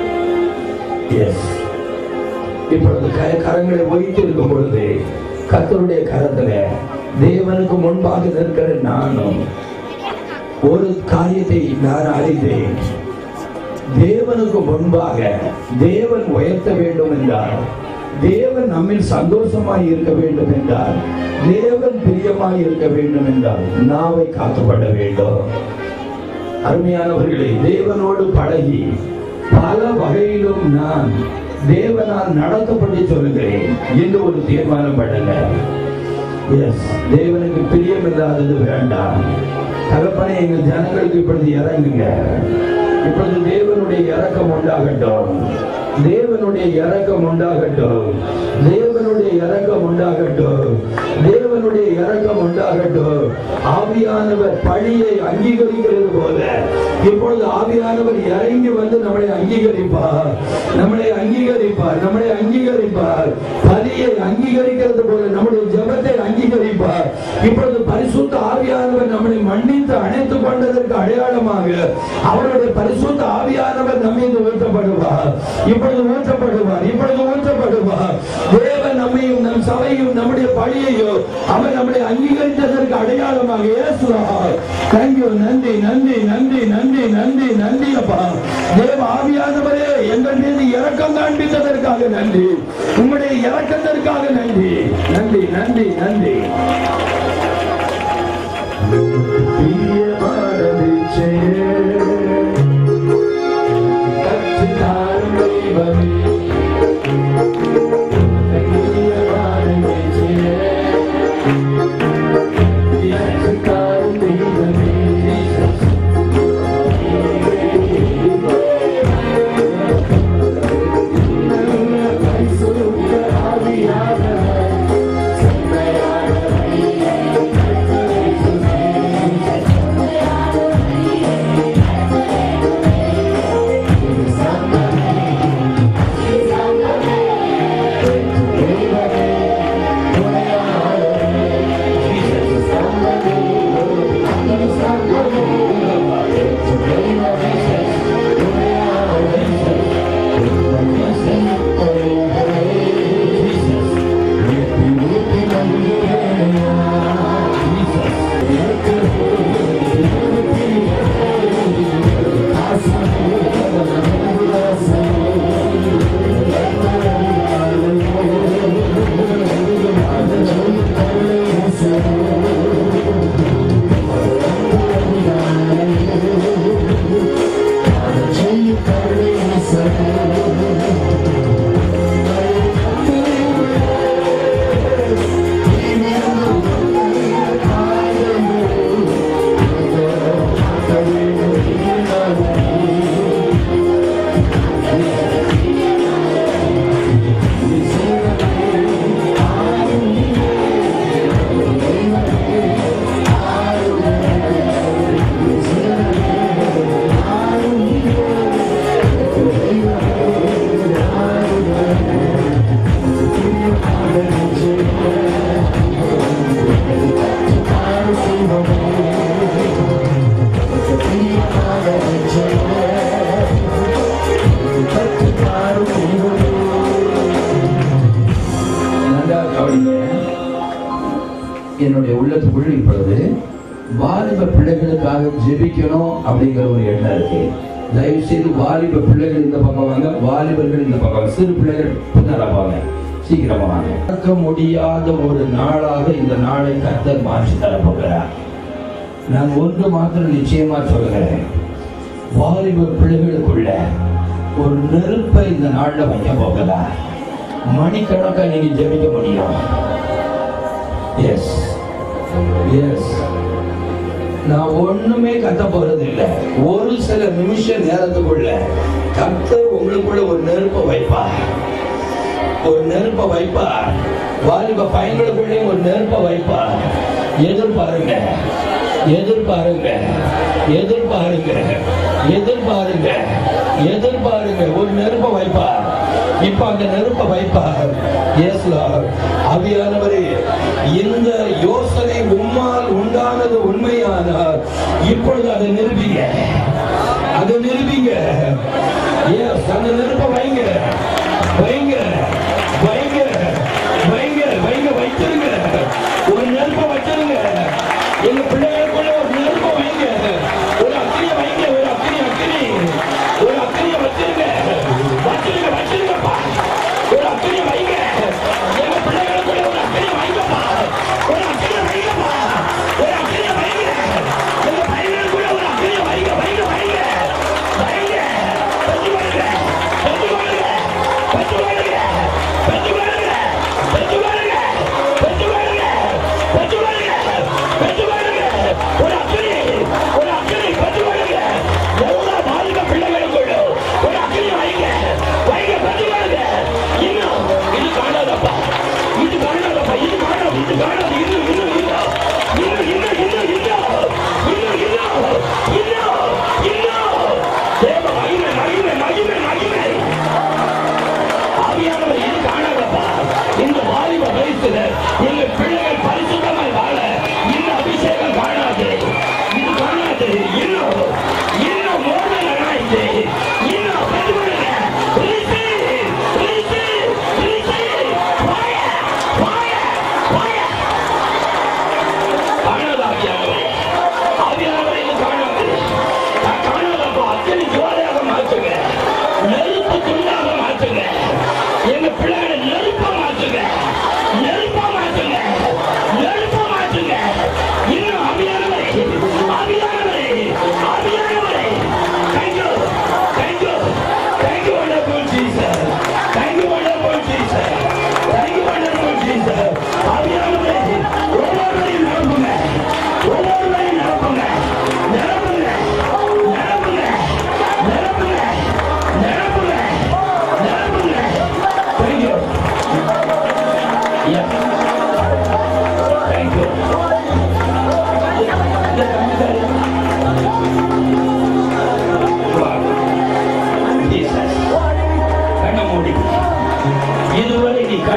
எஸ், இப்பொழுது கரங்களை வைத்திருக்கும் பொழுது கர்த்தருடைய கரத்துல தேவனுக்கு முன்பாக நிற்கிற நானும் ஒரு காரியத்தை நான் அறிந்தேன். தேவனுக்கு முன்பாக தேவன் உயர்த்த வேண்டும் என்றார், தேவன் நம்மில் சந்தோஷமாய் இருக்க வேண்டும் என்றார், தேவன் பிரியமாய் இருக்க வேண்டும் என்றால் நாவை காக்கப்பட வேண்டும். அருமையானவர்களே, தேவனோடு பழகி பல வகையிலும் நான் தேவனால் நடத்தப்பட்டு சொல்லுகிறேன் என்று ஒரு தீர்மானம் பண்ணுங்க. எஸ், தேவனுக்கு பிரியம் இல்லாதது வேண்டாம். தகப்பனே, எங்கள் ஜனங்களுக்கு இப்பொழுது இறங்குங்க. இப்பொழுது தேவனுடைய இரக்கம் உண்டாகட்டும், தேவனுடைய இரக்கம் உண்டாகட்டும், தேவனுடைய இரக்கம் உண்டாகட்டும், தேவனுடைய இரக்கம் உண்டாகட்டும். ஆவியானவர் பழியை அங்கீகரிக்கிறது போல இப்பொழுது ஆவியானவர் இறங்கி வந்து நம்மளை அங்கீகரிப்பார், நம்மளை அங்கீகரிப்பார், நம்மளை அங்கீகரிப்பார். பலியை அங்கீகரிக்கிறது போல நம்முடைய ஜெபத்தை அங்கீகரிப்பார். இப்பொழுது பரிசுத்த ஆவியானவர் நம்மளை மன்னித்து அணைத்துக் கொண்டதற்கு அடையாளமாக அவருடைய பரிசுத்த ஆவியானவர் நம்ம மீது ஊற்றப்படுவார். இப்பொழுது ஊற்றப்படுவார், இப்பொழுது ஊற்றப்படுவார். தேவன் நம்மையும் நம் சபையும் நம்முடைய பழியையும் அவர் நம்மளை அங்கீகரித்ததற்கு அடையாளமாக. தேங்க்யூ, நன்றி நன்றி நன்றி நன்றி நன்றி நன்றி அப்பா. தேவ ஆவியானவரே, எங்கள் மீது இரக்கம் காண்பித்ததற்காக நன்றி, உங்களுடைய இரக்கத்திற்காக நன்றி நன்றி நன்றி நன்றி. என்னுடைய உள்ளத்துக்குள் இப்பொழுது வாலிப பிள்ளைகளுக்காக ஜெபிக்கணும் அப்படிங்கிற ஒரு எண்ணம் இருக்கு. தயவு செய்து வாலிப பிள்ளைகள் இந்த பக்கம் வாங்க, வாலிபர்கள் இந்த பக்கம், சிறு பிள்ளைகள் பின்னால வாங்க, சீக்கிரமா வாங்க. பார்க்க முடியாத ஒரு நாளாக இந்த நாளை கர்த்தர் மாற்றி தரப்போகிறார். நான் ஒன்று மாத்திரம் நிச்சயமா சொல்கிறேன், வாலிப பிள்ளைகளுக்குள்ள ஒரு நெருப்பை இந்த நாள்ல வைக்க போகிறார். மணிக்கணக்கா நீங்க ஜெபிக்க முடியும். எஸ் எஸ், நான் ஒண்ணுமே கத்த போறது இல்லை. ஒரு சில நிமிஷ நேரத்துக்குள்ள கர்த்தர் உங்களுக்குள்ள ஒரு நெருப்பை வைப்பார், ஒரு நெருப்பை வைப்பார். வாலிப பையன்களுக்குள்ளே ஒரு நெருப்பை வைப்பார். எதிர்பாருங்க, எதிர்பாருங்க, எதிர்பாருங்க, எதிர்பாருங்க, எதிர்பாருங்க. ஒரு நெருப்பை வைப்பார். இப்ப அந்த நெருப்பை வைப்பார். Yes lord. ஆவியானவரே, இந்த யோசனை உம்மால் உண்டானது உண்மையானால் இப்பொழுது அதை நிரூபிங்க, அதை நிரூபிங்க. எஸ், அந்த நெருப்பை வைங்க, வைங்க, வைங்க, வைங்க, வைங்க, வைத்திருங்க. ஒரு நெருப்பை வச்சிருங்க. எங்க பிள்ளைகளுக்குள்ள ஒரு நெருப்பை வைங்க, ஒரு அக்கினியை வைங்க, ஒரு அக்கினி, அக்கினி, ஒரு அக்கினி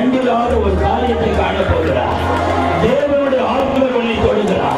கண்டில்லாத ஒரு காரியத்தை காண போகிறார். தேவனுடைய ஆத்மர் உன்னை தொடுகிறார்.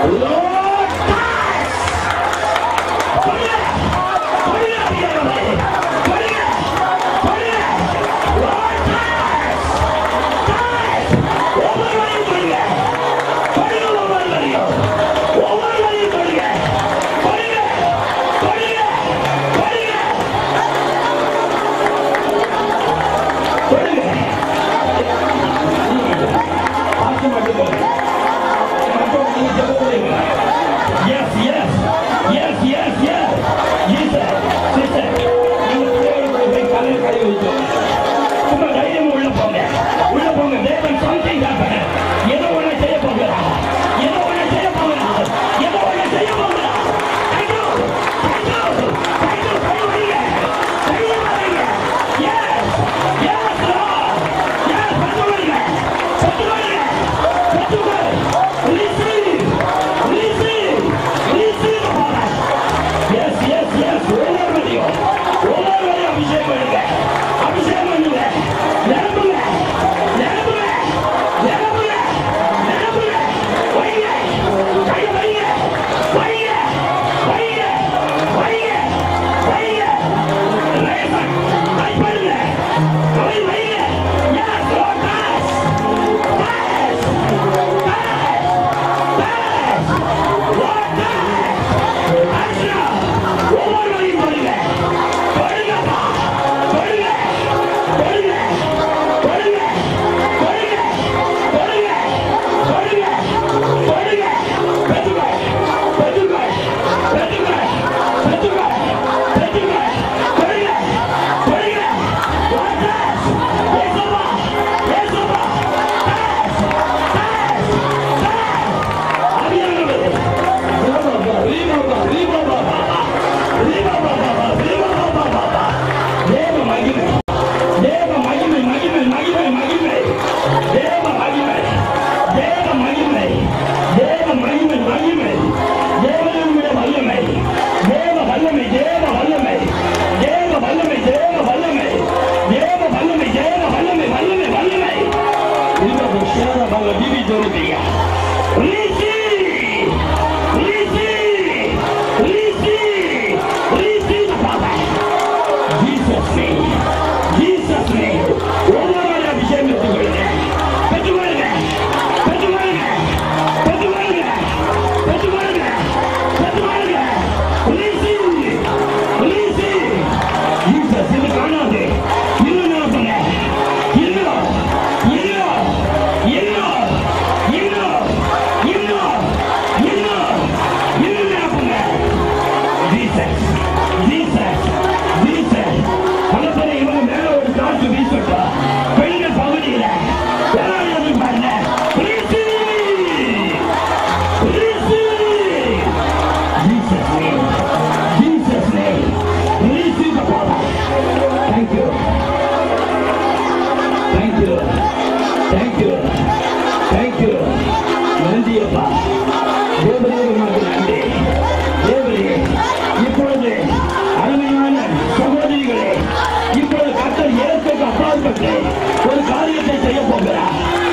ஒரு காரியத்தை செய்ய போகிறார்.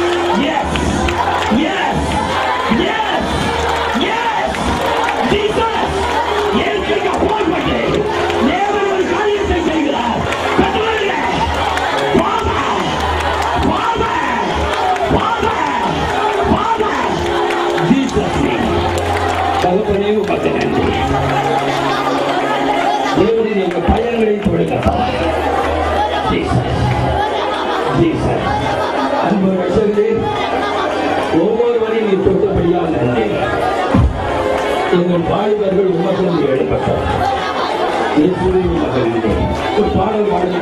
பயங்களை கொடுக்கிறார். அன்பு ரசங்களே, ஒவ்வொருவரையும் நீ தொட்டபடியால் நன்றி. எங்கள் வாலிபர்கள் உமக்கு எழுப்பட்டார். ஒரு பாடல் பாடல்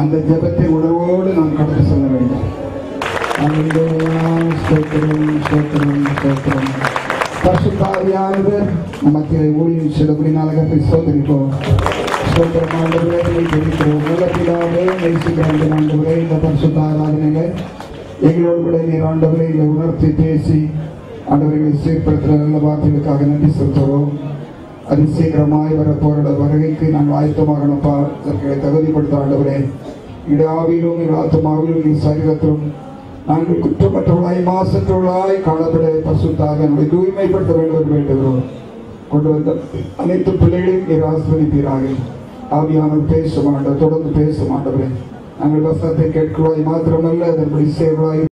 அந்த ஜெபத்தை உணர்வோடு நாம் கடந்து செல்ல வேண்டும். ஸ்தோத்திரம், ஸ்தோத்திரம், ஸ்தோத்திரம். பரிசுத்த ஆவியானவர் மத்தியிலே ஊழியம் செய்தபடினால சோதரிப்போம். ஸ்தோத்திரம் ஆண்டவரே, தெரிவிக்கிறோம். நல்ல பிதாவே, நேசிக்கிற ஆண்டவரே, இந்த பரிசுத்த ஆராதனையில எங்களோடு கூட நீர் ஆண்டவரை உணர்த்தி பேசி ஆண்டவர்களை சீர்படுத்துகிற நல்ல வார்த்தைகளுக்காக நன்றி செலுத்துகிறோம். அது சீக்கிரமாய் வரப்போற வருகைக்கு நாங்கள் ஆயத்தமாகணும்ப்பா. இதற்களை தகுதிப்படுத்த ஆண்டவரே, இடாவிலும் எங்கள் ஆத்மாவிலும் சரீரத்திலும் நாங்கள் குற்றமற்றவர்களாய் மாசற்றவர்களாய் காணப்பட பரிசுத்தாக நம்மை தூய்மைப்படுத்த வேண்டும் வேண்டுகிறோம். கொண்டு வந்த அனைத்து பிள்ளைகளையும் நீர் ஆசீர்வதிப்பீராக. ஆவியானவர் பேச மாட்டோம், தொடர்ந்து பேச மாட்டவரே. நாங்கள் வசனத்தை கேட்கிறோம் மாத்திரமல்ல, அதன்படி சேவலாய்